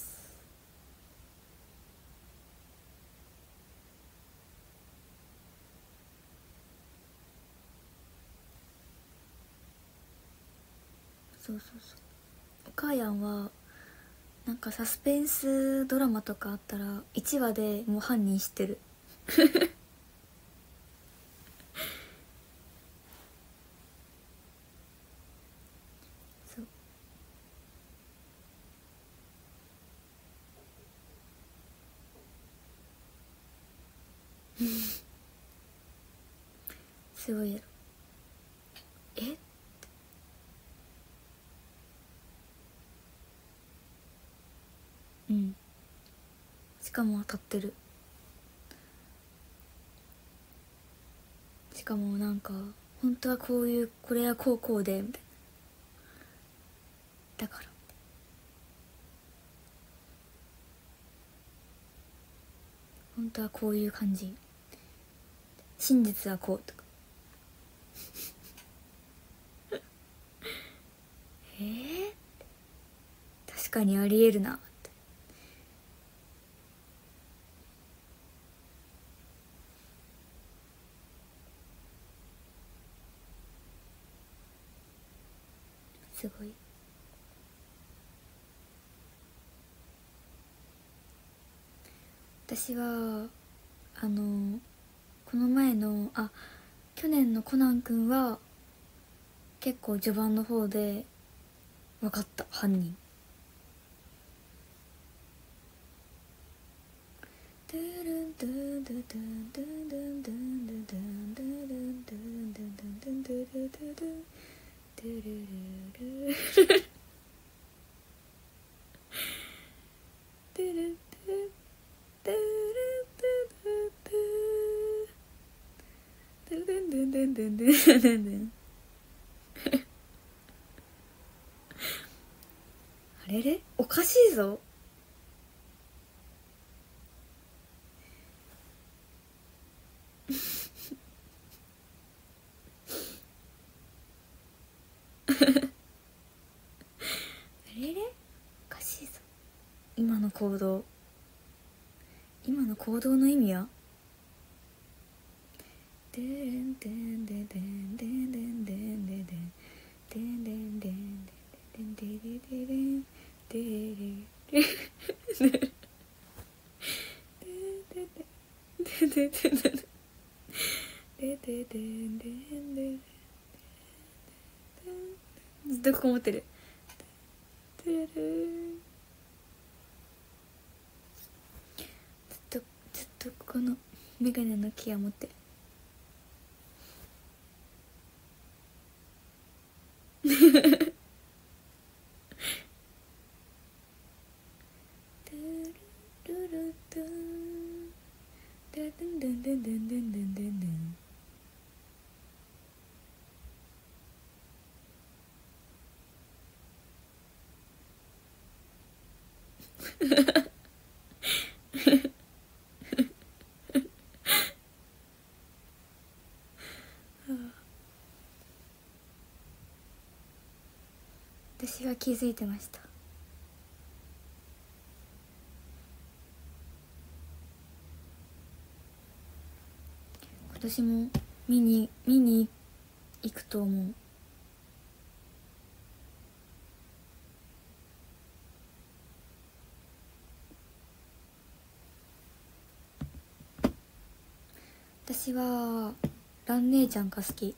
そうそうそう。お母やんはなんかサスペンスドラマとかあったら1話でもう犯人知ってる。そうすごいやろ。え、うん、しかも当たってる。しかもなんか本当はこういう、これはこうこうでみたいな、だから本当はこういう感じ、真実はこうとか。確かにありえるなって。すごい。私はこの前の去年のコナン君は結構序盤の方で分かった、犯人。あれれ、おかしいぞ。あれれ、おかしいぞ。今の行動、今の行動の意味は。でんでんでんでんでんでんでんでんでんでんでんでんでんでんでんでんでんずっとここ持ってる。ずっとこのメガネのケア持ってる。私は気づいてました。今年も見に行くと思う。私はラン姉ちゃんが好き。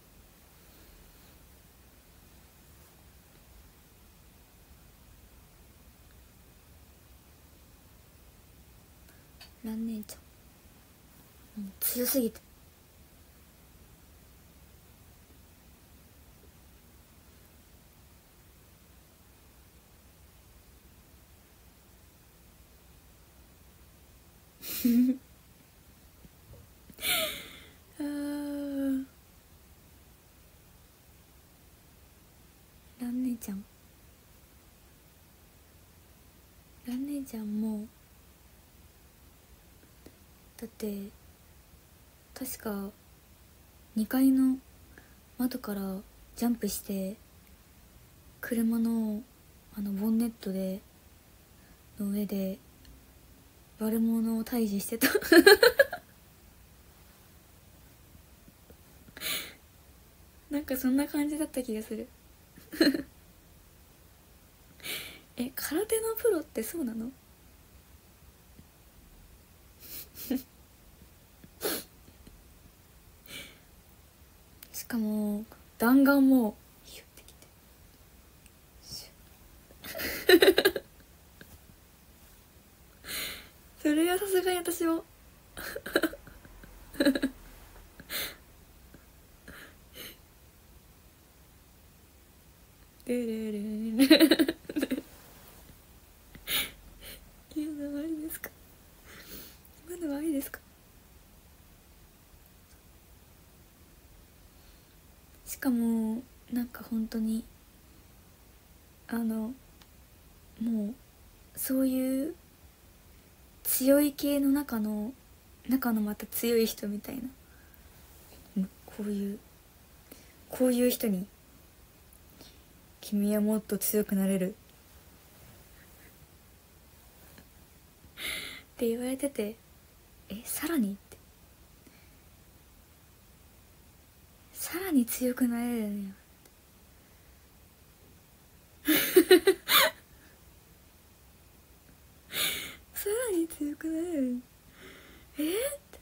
ラン姉ちゃん、強すぎて。あー、ラン姉ちゃん、ラン姉ちゃんもだって確か2階の窓からジャンプして車のボンネットの上で悪者を退治してたなんかそんな感じだった気がする空手のプロってそうなのしかも弾丸もヒュッてきてそれはさすがに私もルルルル今のはありですか？今のはありですか？しかもなんか本当にもうそういう強い系の中のまた強い人みたいな、こういう人に君はもっと強くなれるって言われてて、さらにってさらに強くなれるんやさらに強くなれるって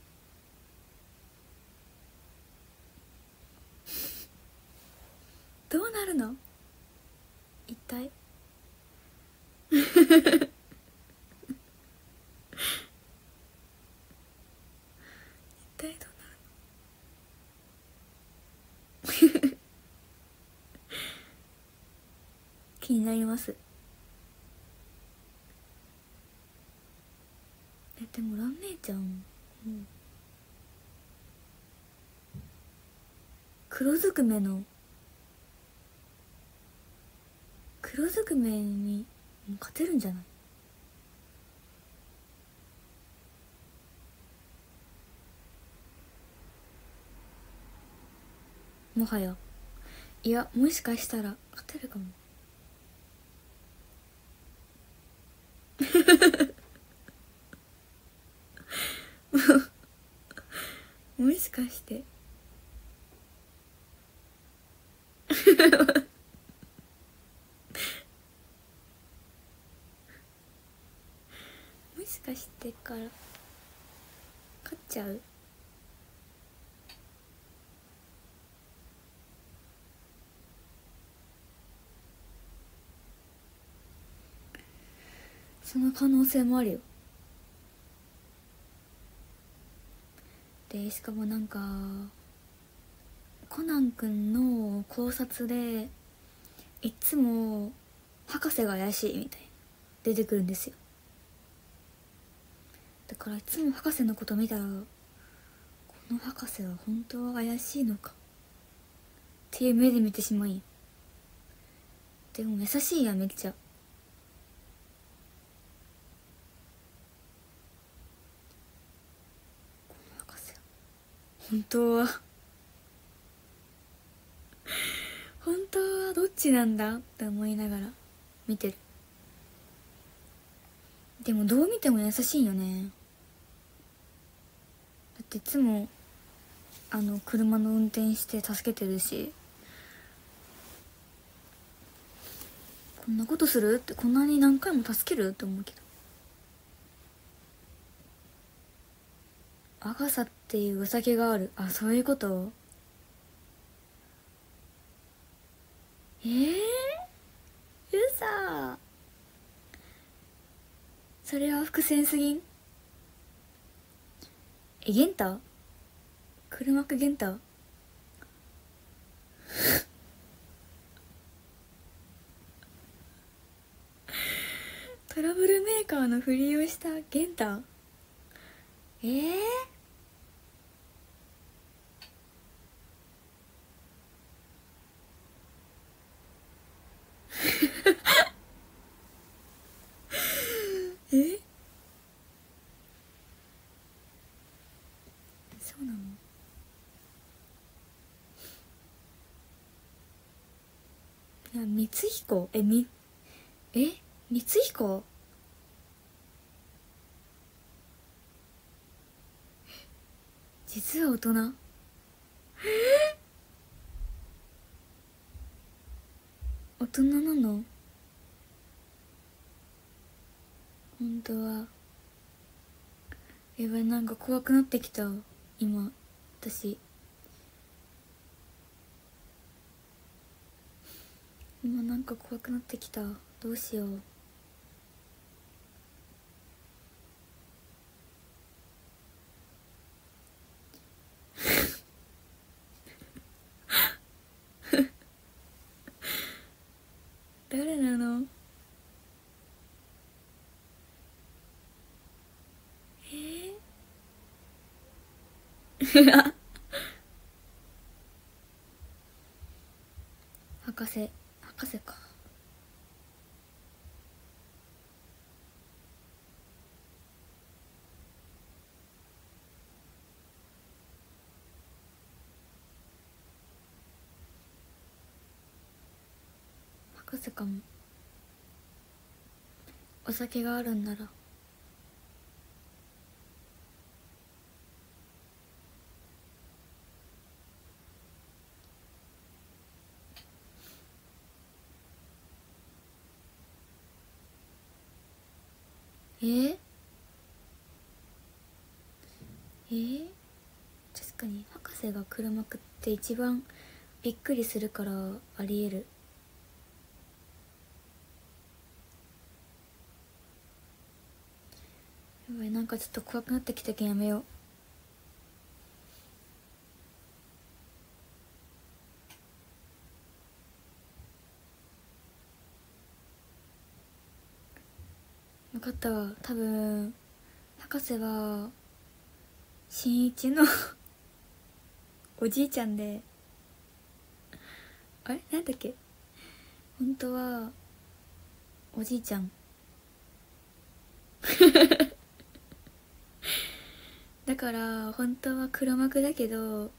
どうなるの一体一体どうなるの気になります。でも蘭姉ちゃん黒ずくめに勝てるんじゃない？もはやいや、もしかしたら勝てるかももしかしてもしかしてから勝っちゃう？その可能性もあるよ。でしかもなんかコナン君の考察でいつも博士が怪しいみたいな出てくるんですよ。だからいつも博士のこと見たら、この博士は本当は怪しいのかっていう目で見てしまい。でも優しいやん、めっちゃ。この博士は本当は本当はどっちなんだって思いながら見てる。でもどう見ても優しいよね。だっていつも車の運転して助けてるし、こんなことするって、こんなに何回も助けるって思うけど、アガサっていうお酒がある。あ、そういうこと。うそ。それは伏線すぎん？ゲンタ黒幕ゲンタトラブルメーカーのふりをしたゲンタそうなの？ いや光彦光彦実は大人大人なの？本当はやばい、なんか怖くなってきた今私。今なんか怖くなってきた。どうしよう。誰なの？博士か。博士かも。お酒があるんなら。確かに博士が黒幕って一番びっくりするからありえる。やばい、なんかちょっと怖くなってきたけんやめよう。分かったわ。多分博士は新一のおじいちゃんで、あれなんだっけ、本当はおじいちゃんだから本当は黒幕だけど、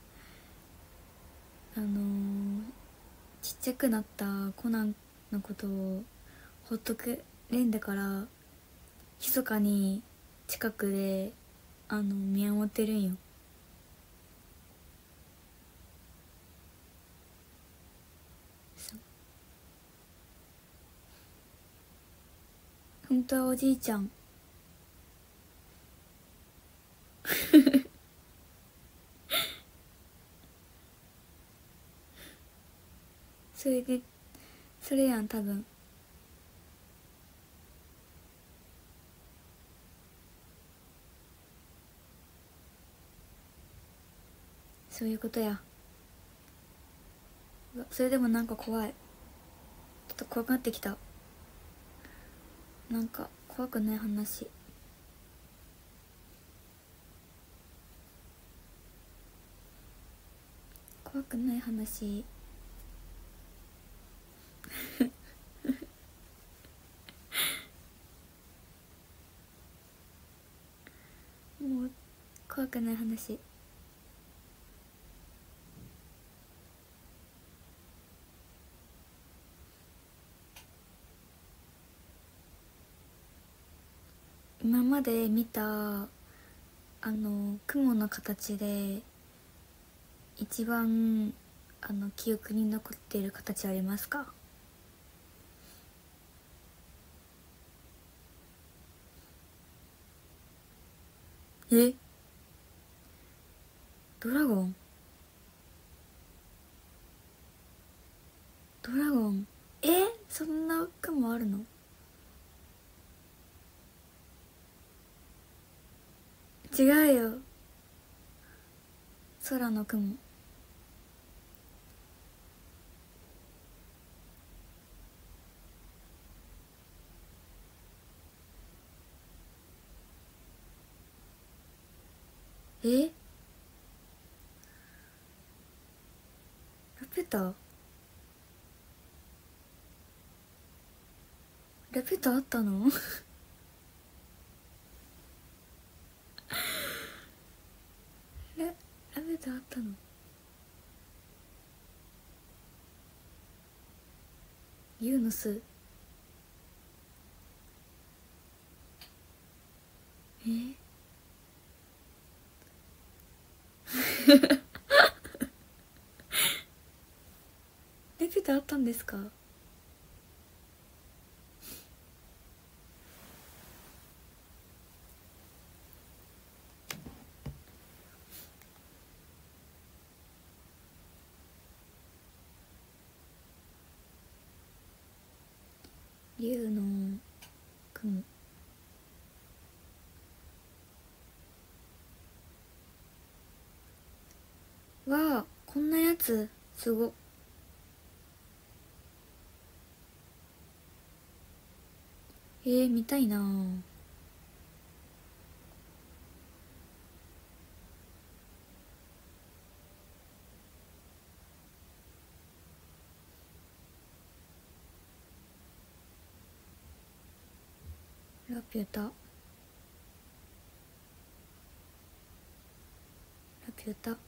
ちっちゃくなったコナンのことをほっとくれんだから、密かに近くで見守ってるんよ。そう、本当はおじいちゃんそれでそれやん多分。そういうことや。うわ、それでもなんか怖い。ちょっと怖くなってきた。なんか怖くない話。怖くない話もう怖くない話。今まで見た雲の形で一番記憶に残っている形ありますか？え、ドラゴン？ドラゴン？そんな雲あるの？違うよ、空の雲。ラピュタ？ラピュタあったの？ラピュタあったの？ 竜の巣。レピュタあったんですか？竜の雲。わあ、こんなやつすご。見たいなぁ。ラピュタ、ラピュタ、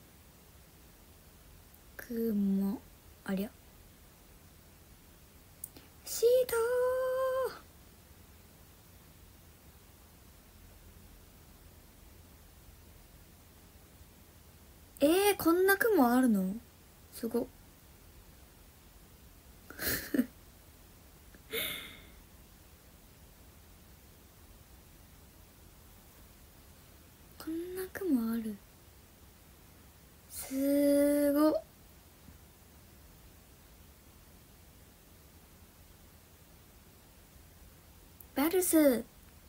雲、ありゃ、シーター。こんな雲あるの？すご。こんな雲ある。すご。バルス。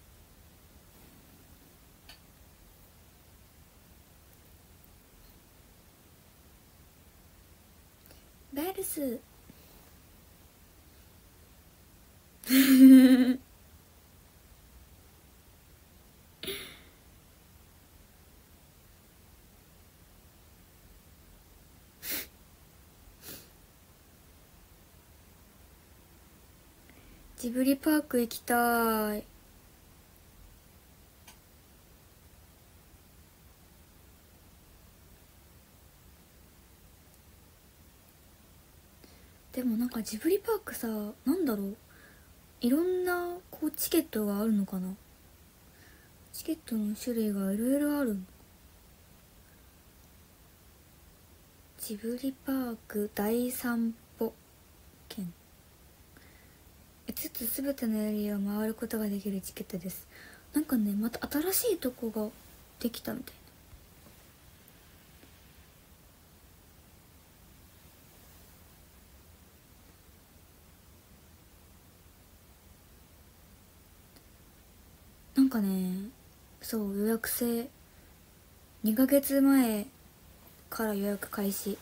バルス。ジブリパーク行きたい。でもなんかジブリパークさ、なんだろう、いろんなこうチケットがあるのかな。チケットの種類がいろいろある。ジブリパーク大散歩券、5つすべてのエリアを回ることができるチケットです。なんかね、また新しいとこができたみたいな。なんかね、そう予約制、2ヶ月前から予約開始。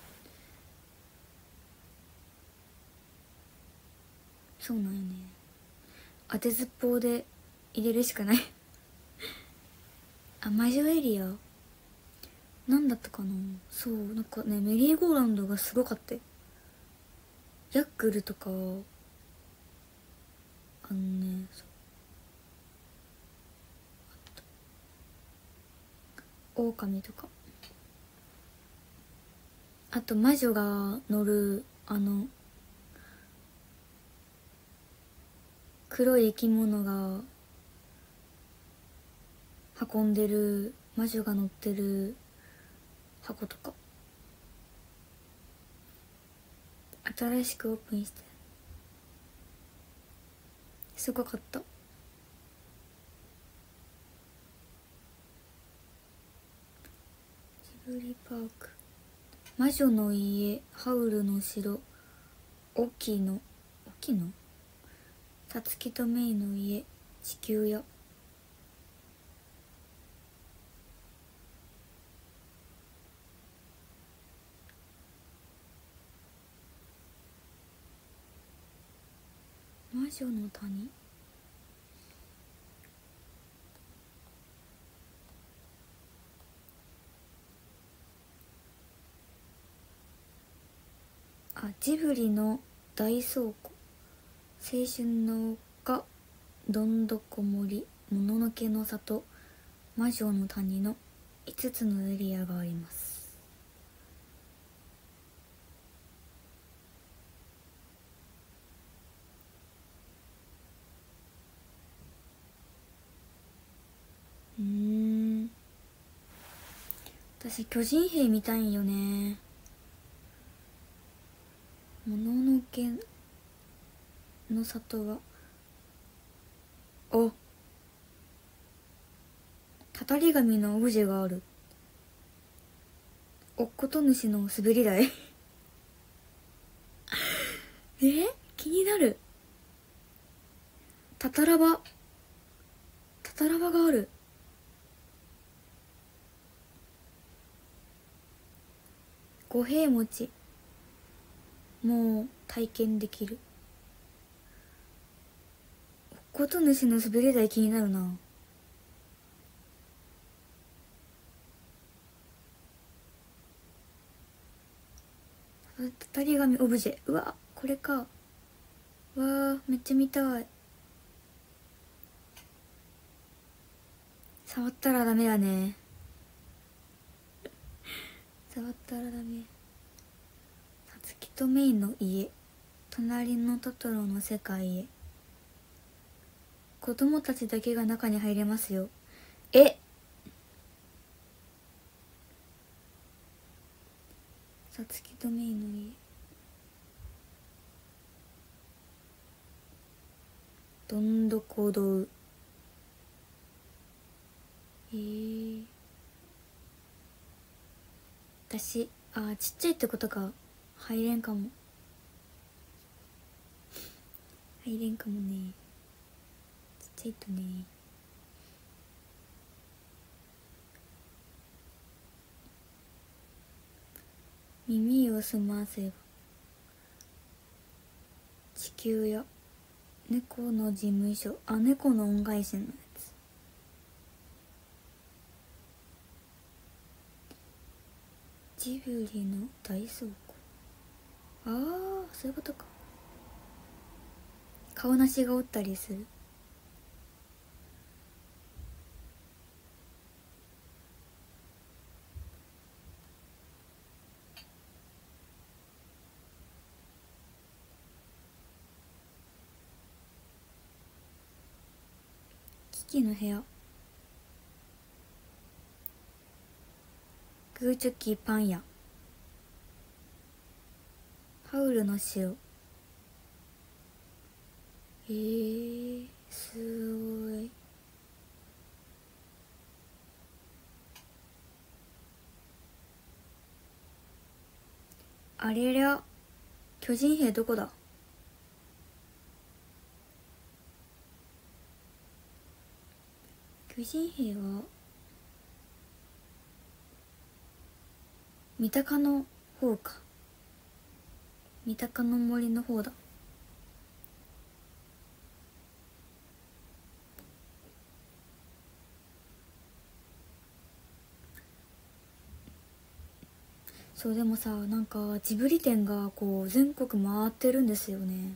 そうなんよね、当てずっぽうで入れるしかない。あ、魔女エリアなんだったかな。そう、なんかね、メリーゴーランドがすごかったよ。ヤックルとか、そう、狼とか、あと魔女が乗る黒い生き物が運んでる、魔女が乗ってる箱とか新しくオープンして、すごかった。ジブリパーク、魔女の家、ハウルの城、沖野、さつきとメイの家、地球屋。魔女の谷、あ、ジブリの大倉庫、青春の丘、どんどこ森、もののけの里、魔女の谷の5つのエリアがあります。 私巨人兵見たいんよね。もののけの里はたたり神のオブジェがある。おっこと主の滑り台気になる。たたらばがある。五平餅もう体験できる。おっこと主の滑り台気になるな。たたり神オブジェ、うわこれか。わーめっちゃ見たい。触ったらダメだね触ったらダメ。さつきとメイの家、隣のトトロの世界へ。子供たちだけが中に入れますよ。さつきとメイの家、どんどこどう。私ちっちゃいってことか。入れんかもね。ちっちゃいとね。耳をすませば地球や猫の事務所、猫の恩返しのやつ。ジブリの大倉庫。そういうことか。顔なしがおったりする。キキの部屋、グーチョキパン屋、ハウルの城。すごい。あれりゃ、巨人兵どこだ。巨人兵は三鷹の方か。三鷹の森の方だ。そうでもさ、なんかジブリ展がこう全国回ってるんですよね。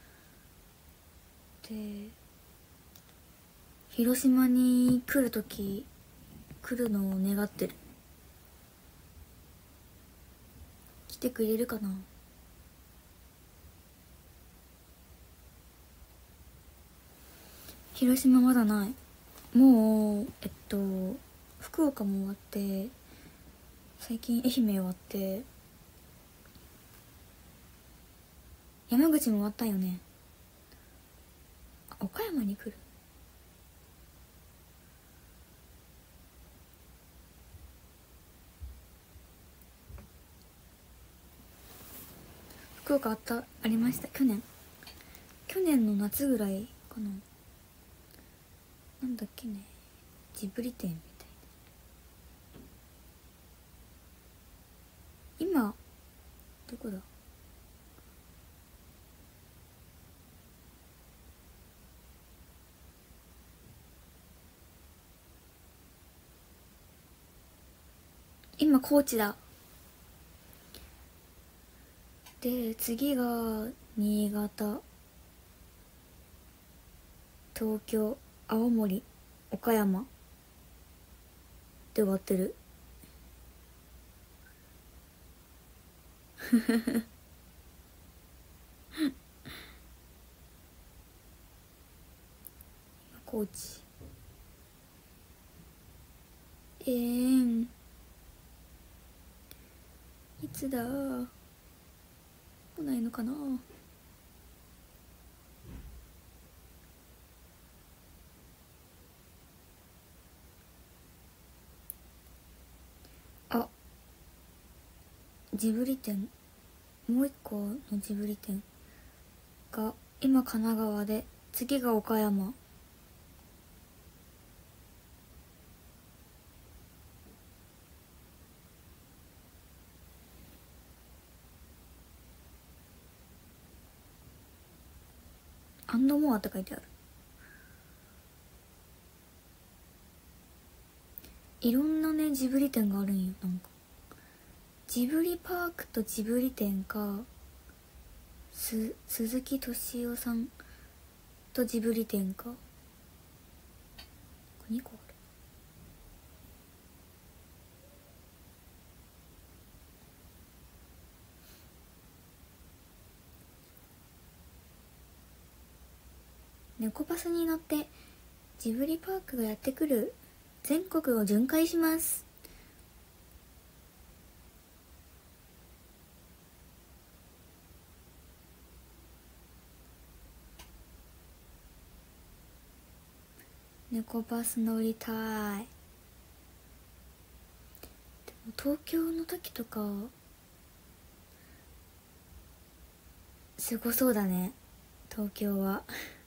で広島に来る時来るのを願ってる。来てくれるかな。広島まだない。もう福岡も終わって、最近愛媛終わって、山口も終わったよね。岡山に来る。福岡ありました。去年の夏ぐらいかな。なんだっけね、ジブリ展みたいな。今どこだ。今高知だ。で次が新潟、東京、青森、岡山で終わってる。高知。 いつだ、来ないのかな。あ、ジブリ展、もう一個のジブリ展が今神奈川で、次が岡山。アンドモアって書いてある。いろんなねジブリ展があるんよ。なんかジブリパークとジブリ展か、鈴木敏夫さんとジブリ展か、2個ある。猫バスに乗ってジブリパークがやってくる全国を巡回します。猫バス乗りたい。でも東京の時とかすごそうだね、東京は。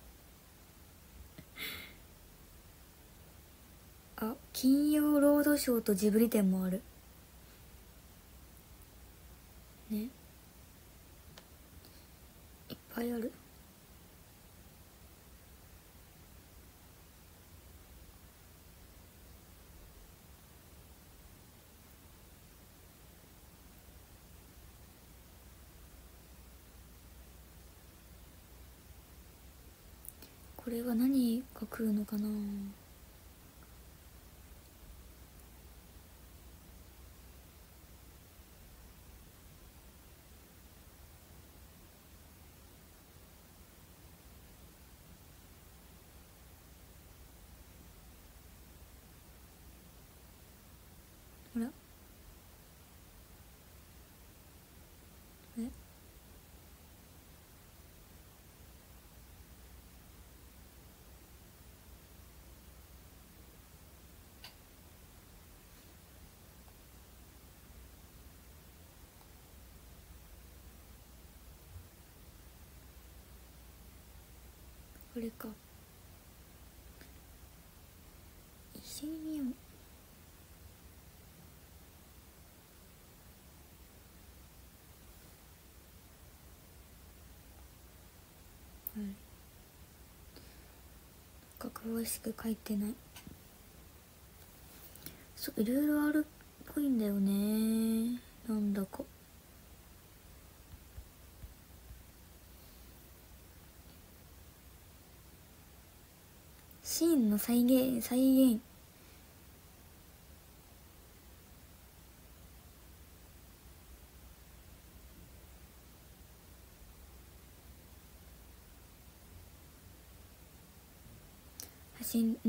あ、金曜ロードショーとジブリ展もあるね。いっぱいある。これは何が食うのかな。ほら、え、これか。一緒に見よう。はい、詳しく書いてない。そう、いろいろあるっぽいんだよね、なんだか。シーンの再現。うん。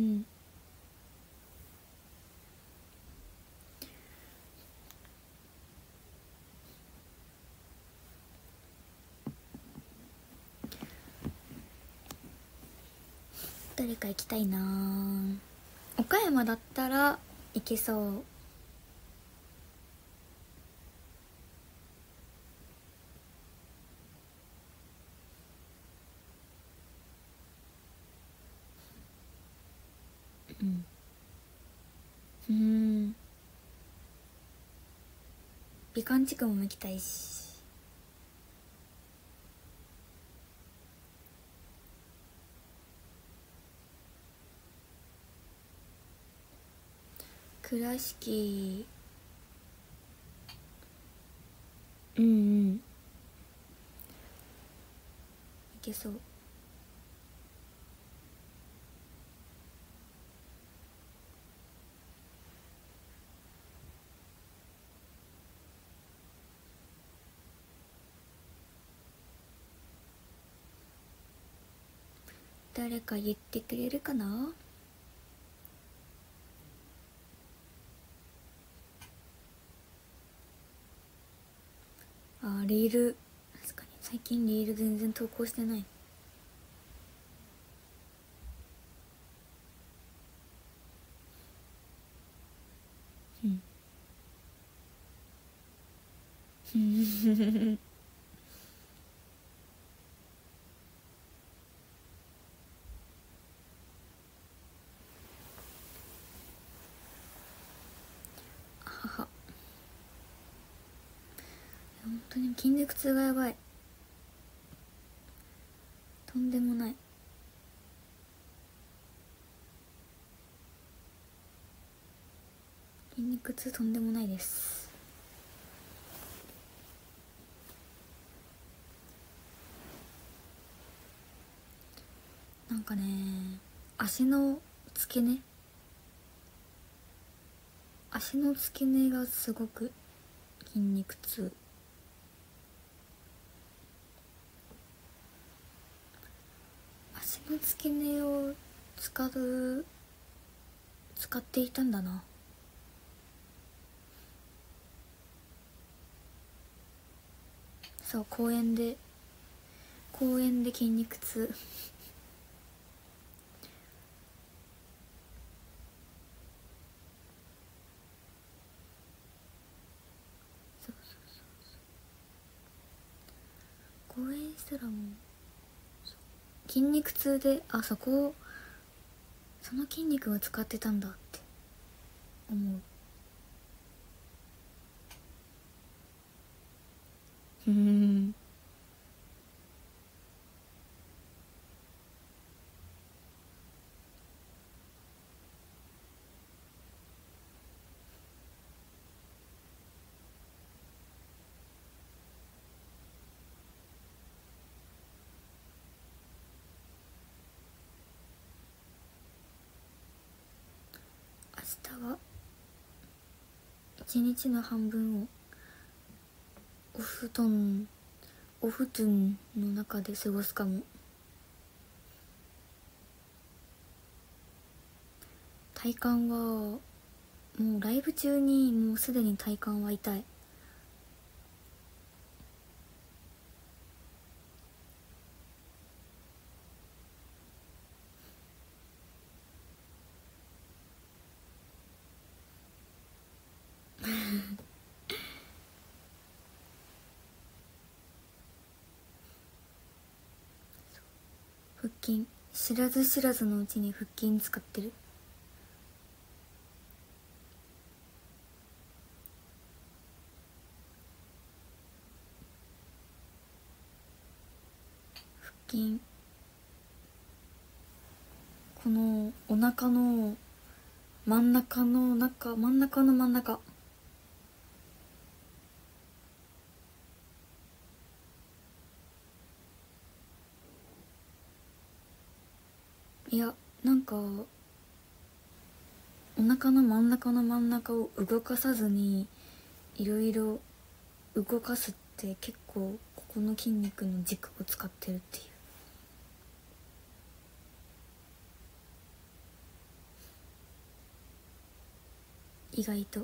誰か行きたいな。岡山だったら行けそう。美観地区も行きたいし。倉敷、行けそう。誰か言ってくれるかな。 リール、確かに最近リール全然投稿してない。うんはは。本当に筋肉痛がやばい。とんでもない。筋肉痛とんでもないです。なんかね、足の付け根がすごく筋肉痛。足の付け根を使っていたんだな。そう、公園で筋肉痛。そう公園したらもう筋肉痛で、あ、その筋肉を使ってたんだって思う。明日は一日の半分をお布団の中で過ごすかも。体幹はもうライブ中にもうすでに体幹は痛い。腹筋、知らず知らずのうちに腹筋使ってる。腹筋、このお腹の真ん中の真ん中。いや、なんかお腹の真ん中を動かさずにいろいろ動かすって結構ここの筋肉の軸を使ってるっていう。意外と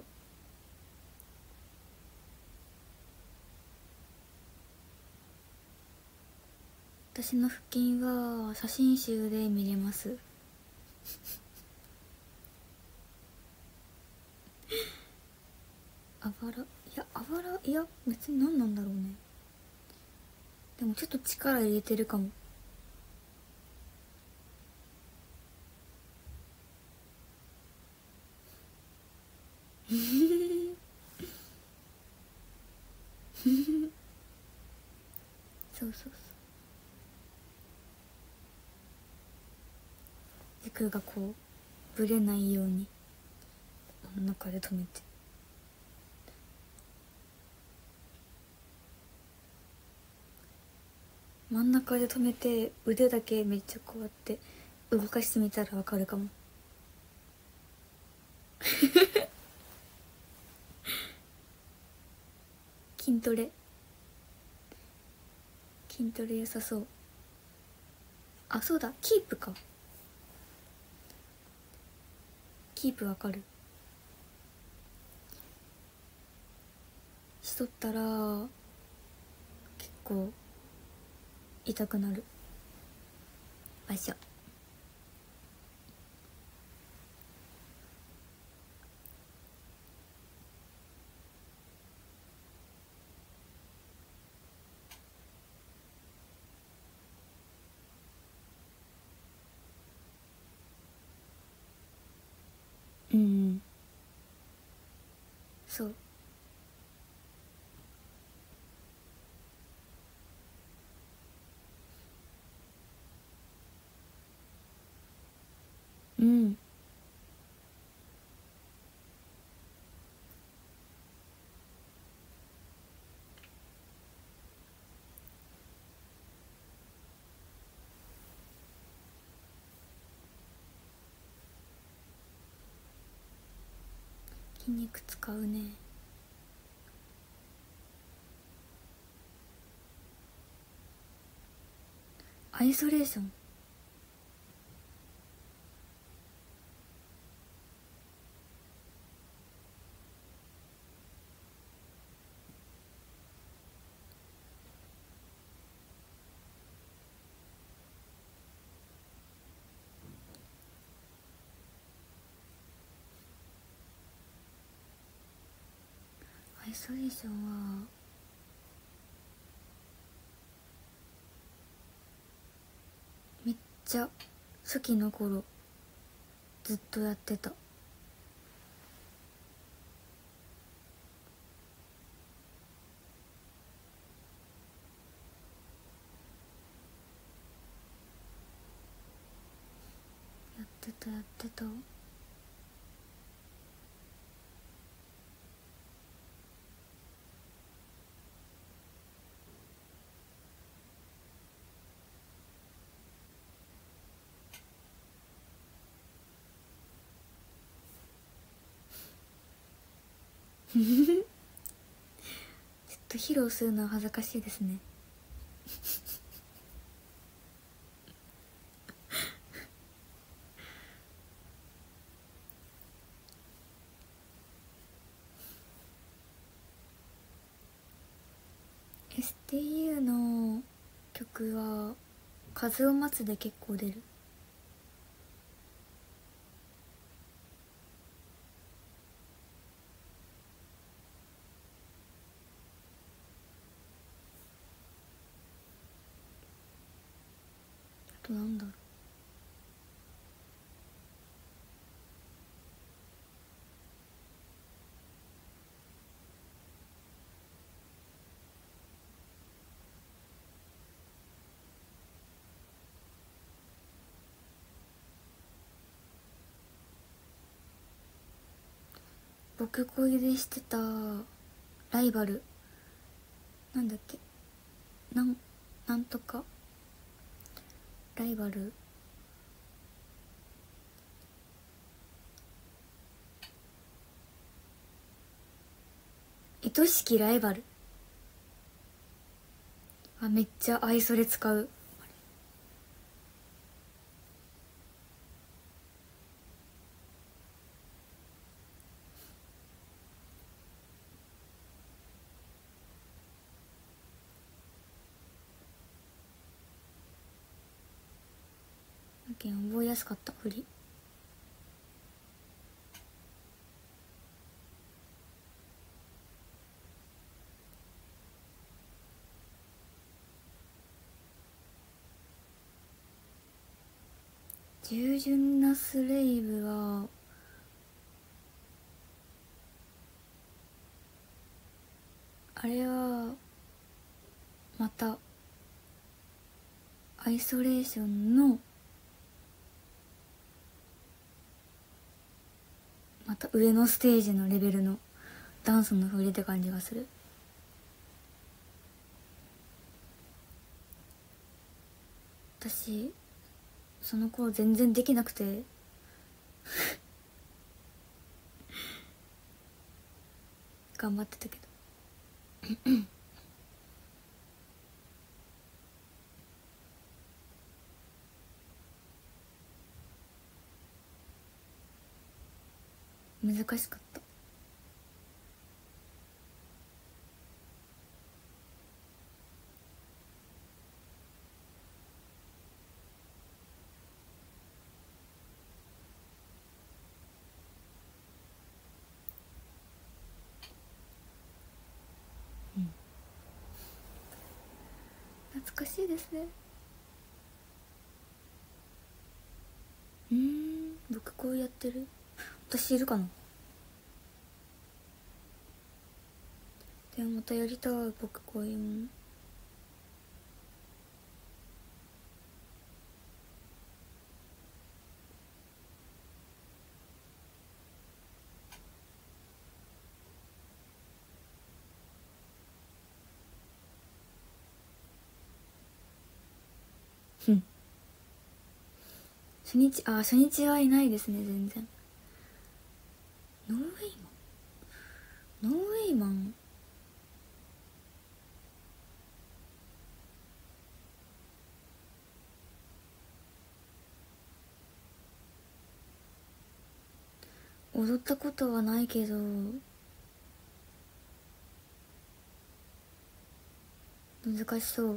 私の腹筋は写真集で見れます。いや別に何なんだろうね。でもちょっと力入れてるかも。そう軸がこうぶれないように真ん中で止めて。真ん中で止めて腕だけめっちゃこうやって動かしてみたらわかるかも。筋トレ良さそう。あ、そうだ、キープか。キープわかる。しとったら構痛くなる場所。うん、そう。うん、筋肉使うね。アイソレーション。アイソレーションはめっちゃ初期の頃ずっとやってた。やってた。ちょっと披露するのは恥ずかしいですね。STU の曲は風を待つで結構出る。あとなんだろう。僕恋でしてたライバル、なんだっけ、なんとかライバル、愛しきライバル。あ、めっちゃ愛それ使う。だけん覚えやすかった振り。従順なスレイブはあれはまたアイソレーションのまた上のステージのレベルのダンスの振りって感じがする。私その頃全然できなくて頑張ってたけど難しかった。 懐かしいですね。僕こうやってる。私いるかな。でもまたやりたい、僕こういうもん。初日はいないですね、全然。ノーウェイマン踊ったことはないけど難しそう。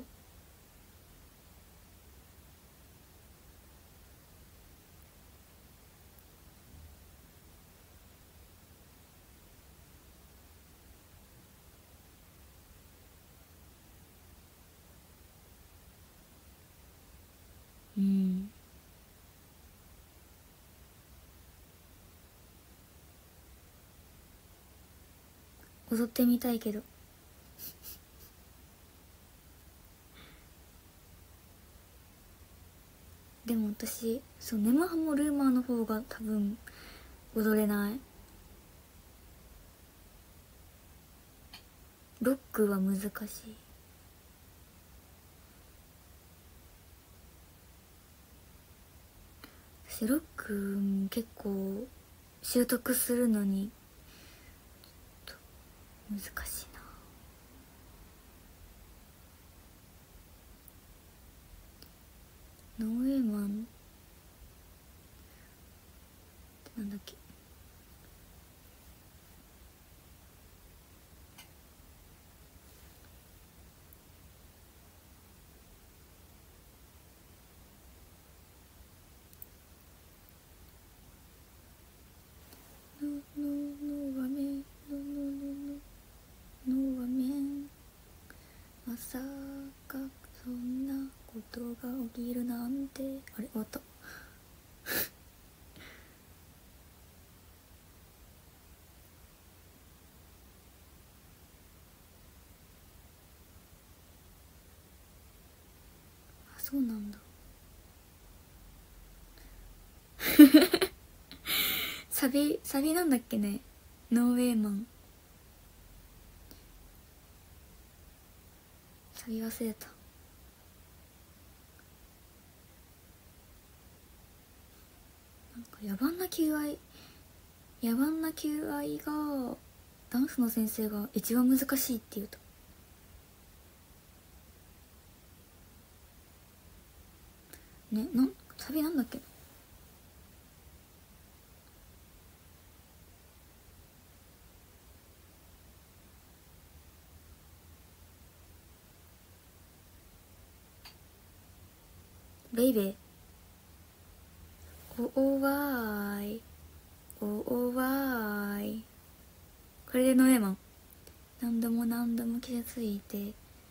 踊ってみたいけど。でも私ネマハモルーマーの方が多分踊れない。ロックは難しい。私ロック結構習得するのにちょっと難しいな。ノーウェイマンってなんだっけ。のわめのわめまさかそんなことが起きるなんて。あれ終わった。あ、そうなんだ。サビなんだっけね。ノーウェイマン。サビ忘れた。なんか野蛮な求愛がダンスの先生が一番難しいって言うと。ね、サビなんだっけ。ベイベー。おわーいおわーい。これでノーウェイマン。何度も傷ついて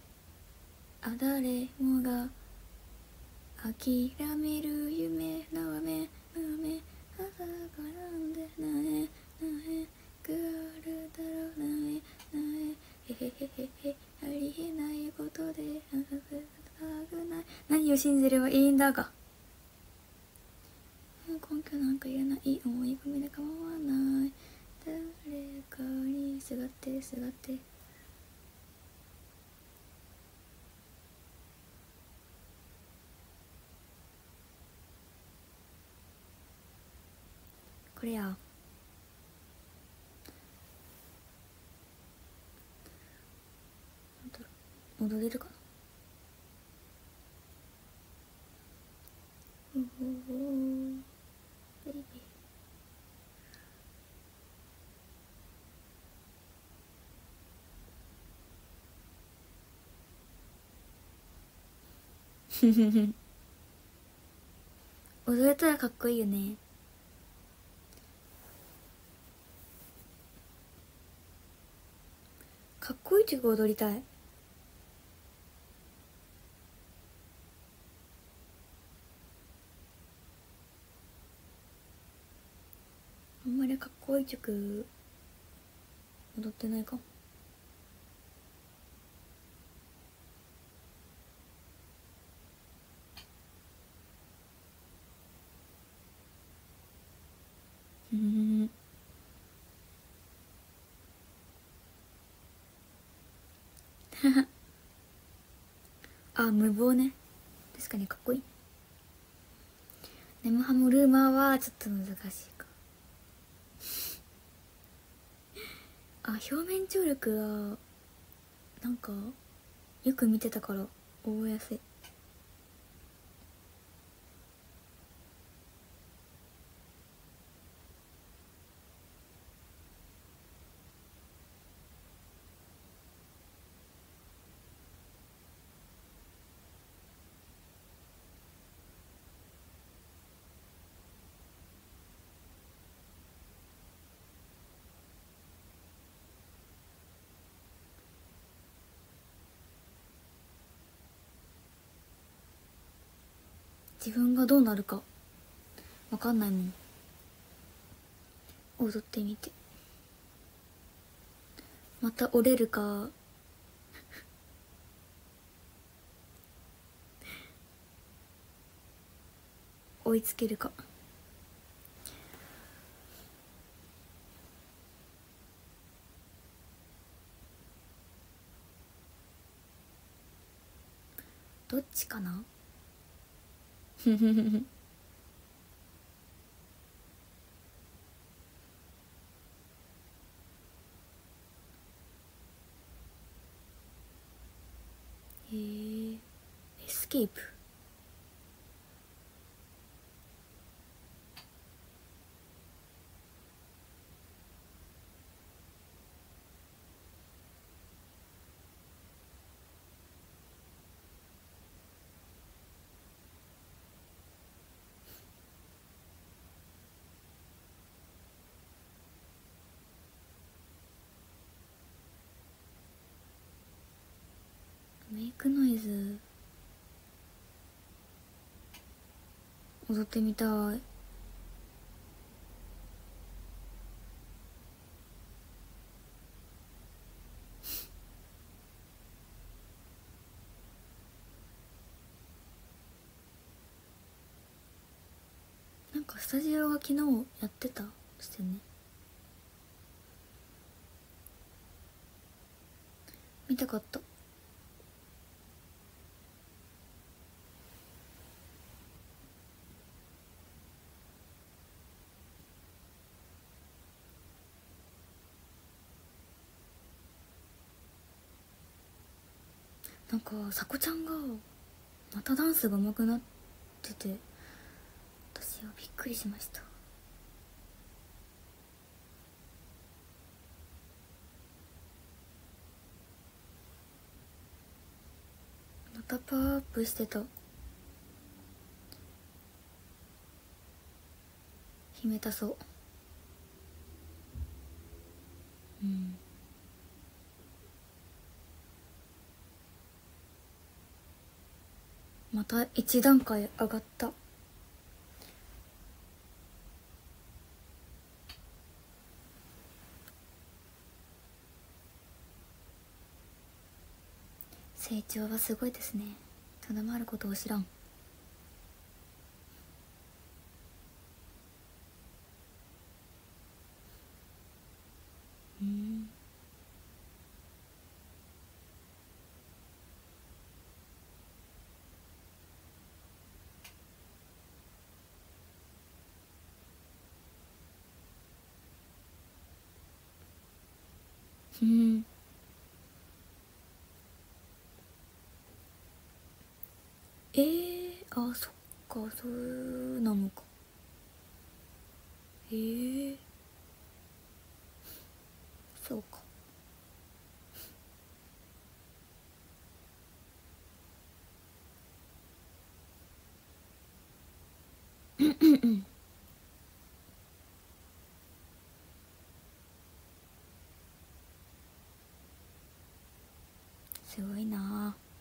誰もが諦める夢なめ朝からんでなえくるだろなえへへへへありえないことでたくない。何を信じればいいんだが。根拠なんかいらない思い込みで構わない。誰かにすがってこれや。踊れるかな。ベイベー踊れたらかっこいいよね。かっこいい曲踊りたい。 う曲踊ってないかも。あ、無謀ね。確かにかっこいい。ネムハムルーマーはちょっと難しいか。あ、表面張力はなんかよく見てたから覚えやすい。自分がどうなるかわかんないもん。踊ってみてまた折れるか追いつけるか。どっちかな。ふふふふ。エスケープ。メイクノイズ踊ってみたい。なんかスタジオが昨日やってたしてね。見たかった。なんかさこちゃんがまたダンスが上手くなってて、私はびっくりしました。またパワーアップしてた。姫たそう。うん。また一段階上がった。成長はすごいですね。ただまることを知らん。うん。あ、そっか、そうなのか。そうか。すごいなあ。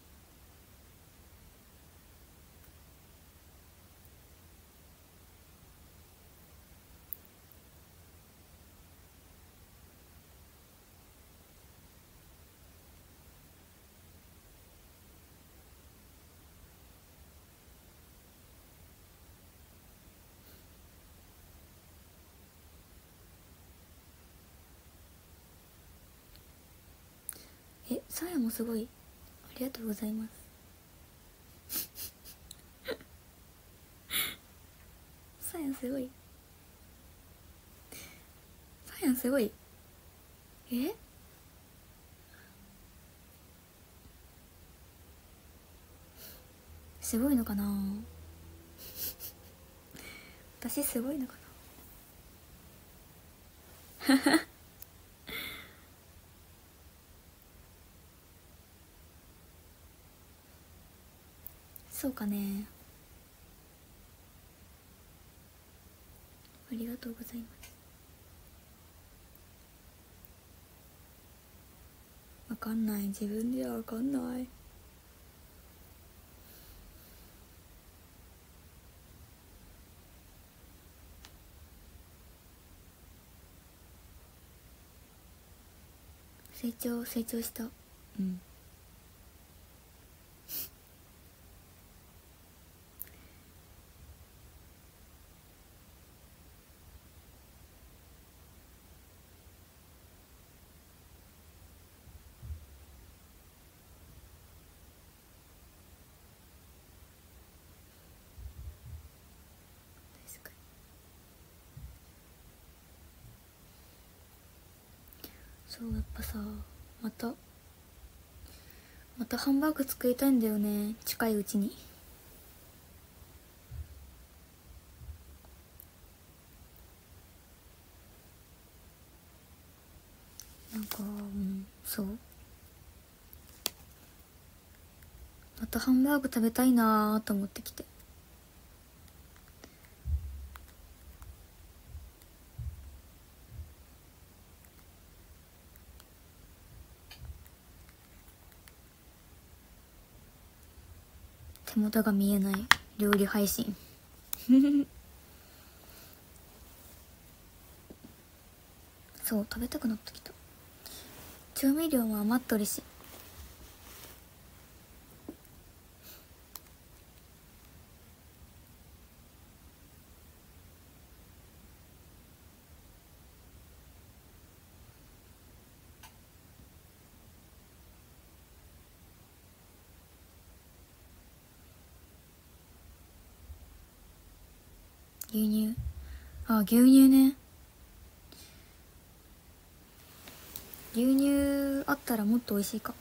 さやもすごい、ありがとうございますさやすごい、さやすごい、すごいのかな私すごいのかなそうかね。ありがとうございます。わかんない、自分ではわかんない。成長した。うん。確かに。そう、やっぱさ、またハンバーグ作りたいんだよね、近いうちに。なんか、そう、またハンバーグ食べたいなーと思ってきて。手元が見えない料理配信そう、食べたくなってきた。調味料も余っとるし。牛乳、牛乳ね。牛乳あったらもっと美味しいか。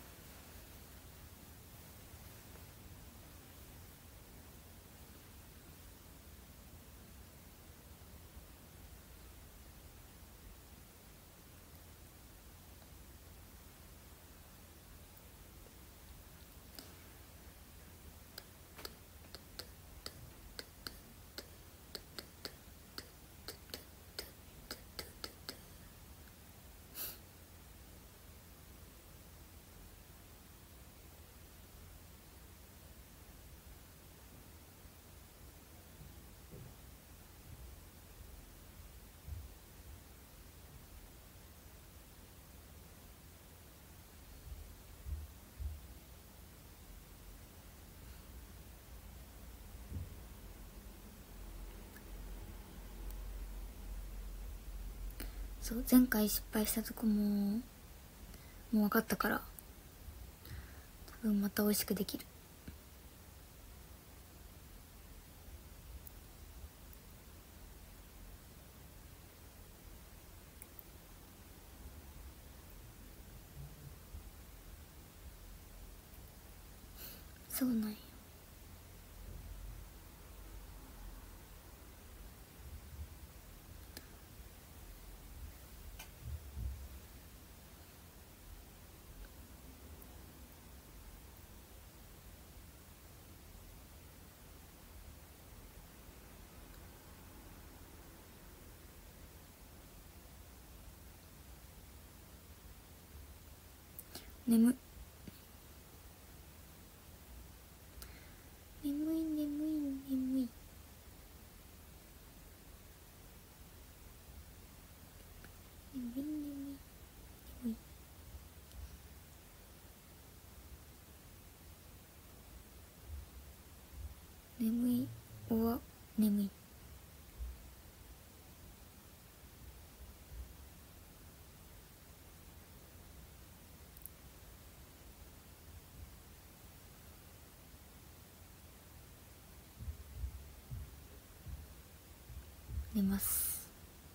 そう、前回失敗したとこもう分かったから、多分また美味しくできる。そうなんや。眠い眠い眠い眠い眠い眠い眠い。眠いおわ眠い。 ります。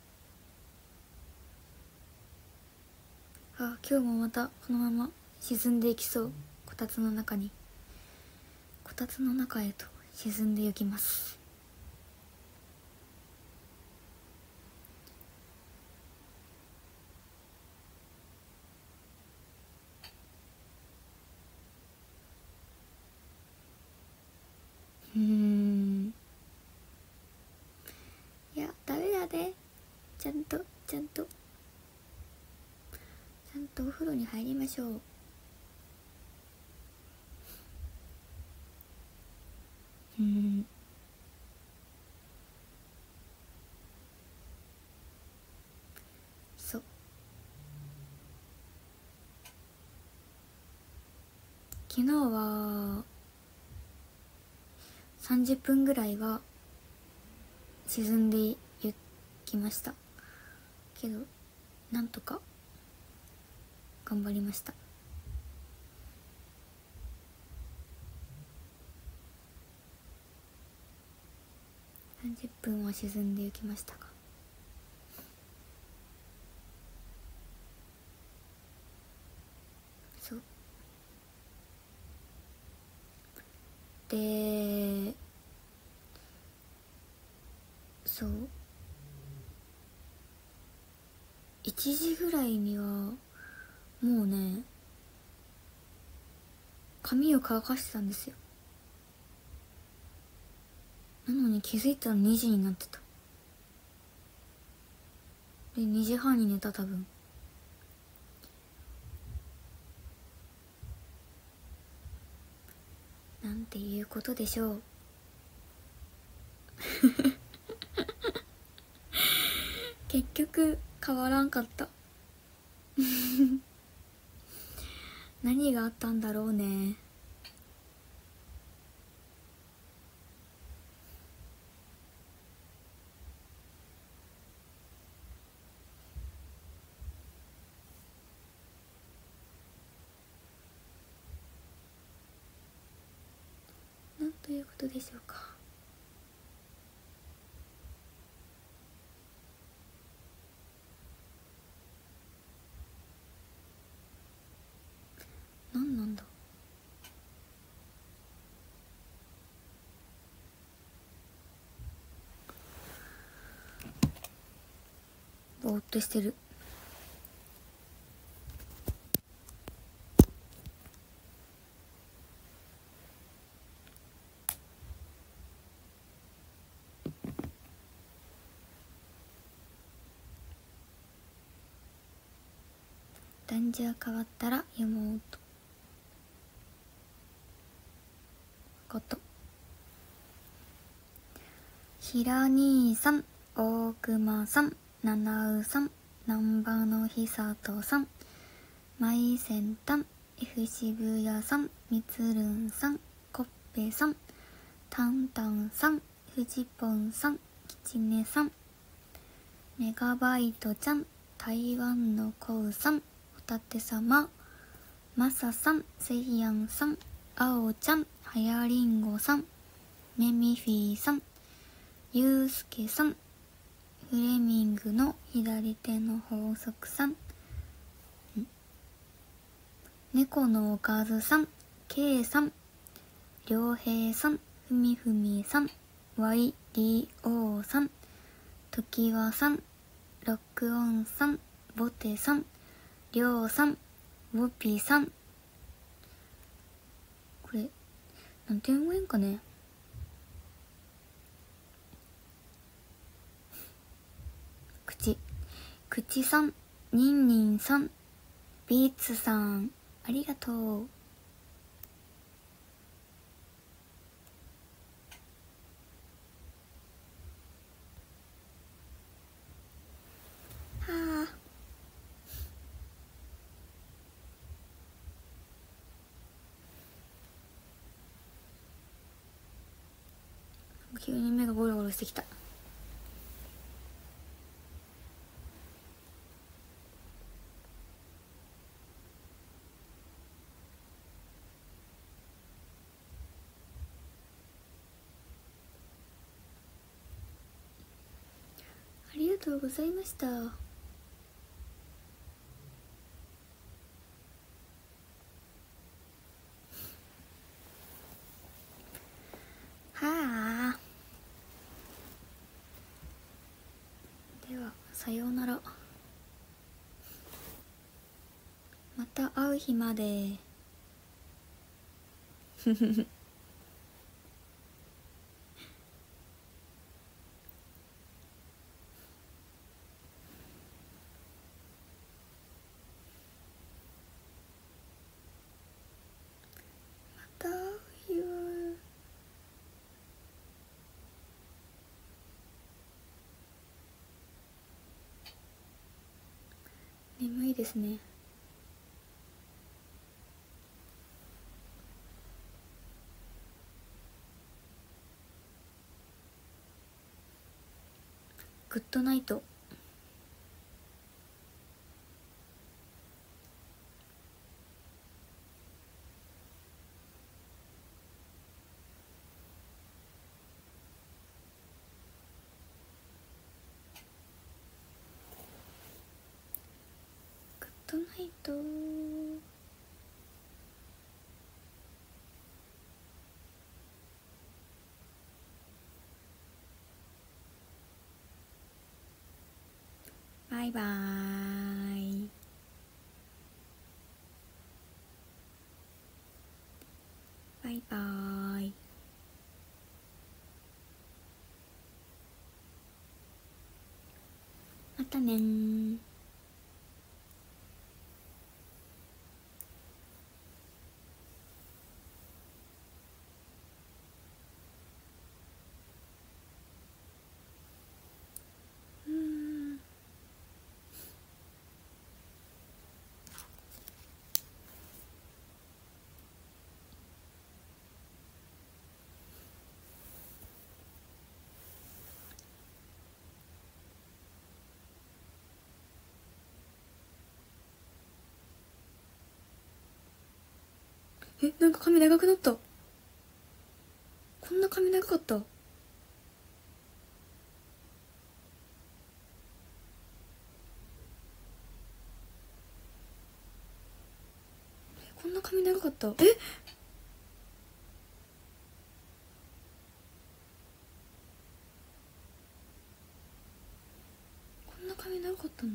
あ、今日もまたこのまま沈んでいきそう。こたつの中へと沈んでいきます。いや、ダメだね。ちゃんとお風呂に入りましょう。そう、昨日は30分ぐらいは沈んでいきましたけど、なんとか頑張りました。30分は沈んでいきましたが、そうで、そう1時ぐらいにはもうね、髪を乾かしてたんですよ。なのに気づいたら2時になってた。で2時半に寝た。多分なんていうことでしょう。結局変わらんかった何があったんだろうね。なんということでしょうか。なんなんだ。ぼーっとしてる。漢字が変わったら読もうと。こと。ひら兄さん、大熊さん、七尾さん、南波のひさとさん、マイセンタン、F 渋谷さん、みつるんさん、コッペさん、タンタンさん、フジポンさん、キチネさん、メガバイトちゃん、台湾のコウさん、ホタテ様、マサさん、セイヤンさん、アオちゃん、はやりんごさん、メミフィーさん、ユウスケさん、フレミングの左手の法則さん、猫のおかずさん、ケイさん、りょうへいさん、ふみふみさん、YDO さん、ときわさん、ロックオンさん、ボテさん、りょうさん、ウォピーさん。これなんて読めんかね。口さん、ニンニンさん、ビーツさん、ありがとう。はあ、急に目がゴロゴロしてきた。 とうございました。はあ、ではさようなら。また会う日まで。また会う日は眠いですね。グッドナイト。グッドナイト。バイバーイ。バイバーイ。またねー。なんか髪長くなった。こんな髪長かった。こんな髪長かった。こんな髪長かったの。